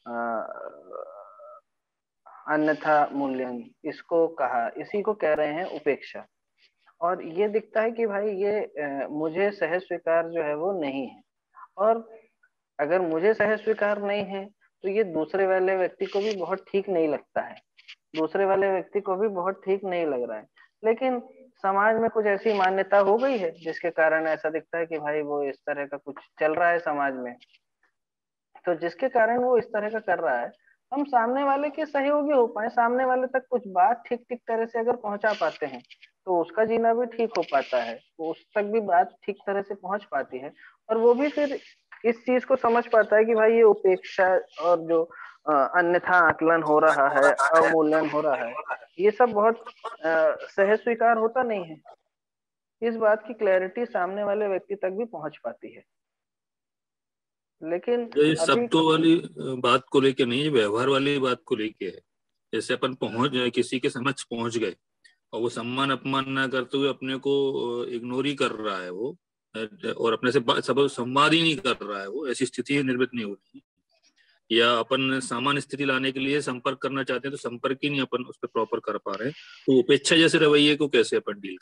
अन्यथा मूल्यन, इसको कहा, इसी को कह रहे हैं उपेक्षा। और ये दिखता है कि भाई ये मुझे सहज स्वीकार जो है वो नहीं है, और अगर मुझे सहज स्वीकार नहीं है तो ये दूसरे वाले व्यक्ति को भी बहुत ठीक नहीं लगता है, दूसरे वाले व्यक्ति को भी बहुत ठीक नहीं लग रहा है। लेकिन समाज में कुछ ऐसी मान्यता हो गई है जिसके कारण ऐसा दिखता है कि भाई वो इस तरह का कुछ चल रहा है समाज में, तो जिसके कारण वो इस तरह का कर रहा है। हम सामने वाले के सहयोगी हो पाए, सामने वाले तक कुछ बात ठीक ठीक तरह से अगर पहुंचा पाते हैं तो उसका जीना भी ठीक हो पाता है, तो उस तक भी बात ठीक तरह से पहुंच पाती है, और वो भी फिर इस चीज को समझ पाता है कि भाई ये उपेक्षा और जो अन्यथा आकलन हो रहा है, अवमूल्यन हो रहा है, ये सब बहुत सहज स्वीकार होता नहीं है। इस बात की क्लैरिटी सामने वाले व्यक्ति तक भी पहुंच पाती है। लेकिन ये अभी शब्दों वाली बात को लेके नहीं, ये व्यवहार वाली बात को लेके है। जैसे अपन किसी के समक्ष पहुंच गए और वो सम्मान अपमान ना करते हुए अपने को इग्नोर ही कर रहा है वो, और अपने से सब संवाद ही नहीं कर रहा है, वो ऐसी स्थिति निर्मित नहीं हो रही। या अपन सामान्य स्थिति लाने के लिए संपर्क करना चाहते हैं तो संपर्क ही नहीं अपन उस पर प्रॉपर कर पा रहे हैं, तो उपेक्षा जैसे रवैये को कैसे अपन डील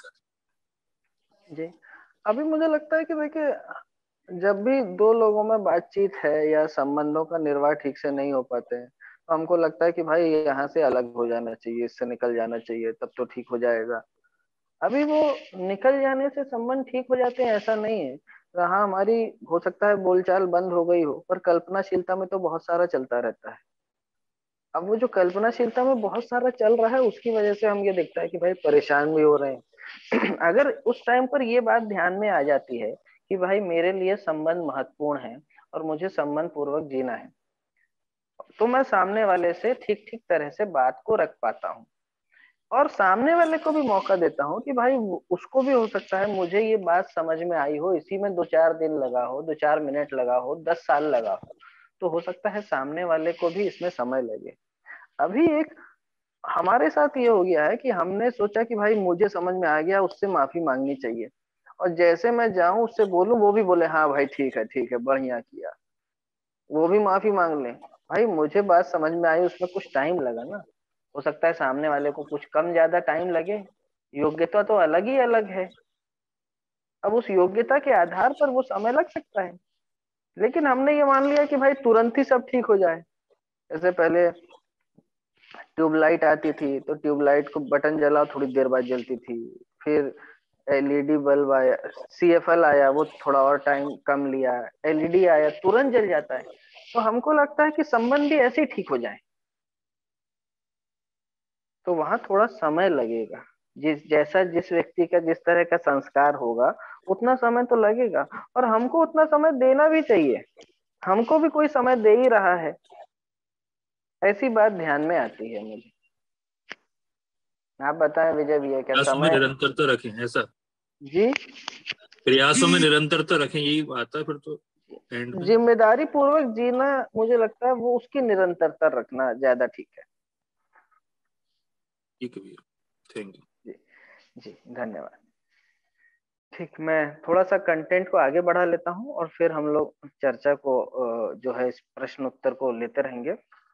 करें? जी, अभी मुझे लगता है कि देखिए, जब भी दो लोगों में बातचीत है या संबंधों का निर्वाह ठीक से नहीं हो पाते हैं, तो हमको लगता है कि भाई यहाँ से अलग हो जाना चाहिए, इससे निकल जाना चाहिए, तब तो ठीक हो जाएगा। अभी वो निकल जाने से संबंध ठीक हो जाते हैं ऐसा नहीं है। हाँ, हमारी हो सकता है बोलचाल बंद हो गई हो, पर कल्पनाशीलता में तो बहुत सारा चलता रहता है। अब वो जो कल्पनाशीलता में बहुत सारा चल रहा है, उसकी वजह से हम ये देखता है कि भाई परेशान भी हो रहे हैं। अगर उस टाइम पर ये बात ध्यान में आ जाती है कि भाई मेरे लिए संबंध महत्वपूर्ण है और मुझे संबंध पूर्वक जीना है, तो मैं सामने वाले से ठीक ठीक तरह से बात को रख पाता हूँ, और सामने वाले को भी मौका देता हूँ कि भाई उसको भी हो सकता है मुझे ये बात समझ में आई हो, इसी में 2-4 दिन लगा हो, 2-4 मिनट लगा हो, 10 साल लगा हो, तो हो सकता है सामने वाले को भी इसमें समय लगे। अभी एक हमारे साथ ये हो गया है कि हमने सोचा कि भाई मुझे समझ में आ गया, उससे माफी मांगनी चाहिए, और जैसे मैं जाऊं उससे बोलूं, वो भी बोले हाँ भाई ठीक है बढ़िया किया, वो भी माफी मांग ले। भाई मुझे बात समझ में आई, उसमें कुछ टाइम लगा ना, हो सकता है सामने वाले को कुछ कम ज्यादा टाइम लगे, योग्यता तो अलग ही अलग है। अब उस योग्यता के आधार पर वो समय लग सकता है, लेकिन हमने ये मान लिया कि भाई तुरंत ही सब ठीक हो जाए। जैसे पहले ट्यूबलाइट आती थी तो ट्यूबलाइट को बटन जलाओ, थोड़ी देर बाद जलती थी। फिर एलईडी बल्ब आया, सीएफएल आया, वो थोड़ा और टाइम कम लिया, एलईडी आया, तुरंत जल जाता है। तो हमको लगता है कि संबंध भी ऐसे ही ठीक हो जाए, तो वहां थोड़ा समय लगेगा। जिस व्यक्ति का जिस तरह का संस्कार होगा, उतना समय तो लगेगा, और हमको उतना समय देना भी चाहिए। हमको भी कोई समय दे ही रहा है, ऐसी बात ध्यान में आती है मुझे। आप बताएं विजय भैया, क्या प्रयासों में समय? निरंतरता रखें, ऐसा जी, प्रयासों में निरंतरता रखें, यही बात है फिर तो एंड में। जिम्मेदारी पूर्वक जीना, मुझे लगता है वो उसकी निरंतरता रखना ज्यादा ठीक है। ठीक है भैया, थैंक यू। जी जी, धन्यवाद। ठीक, मैं थोड़ा सा कंटेंट को आगे बढ़ा लेता हूँ और फिर हम लोग चर्चा को जो है इस प्रश्न उत्तर को लेते रहेंगे।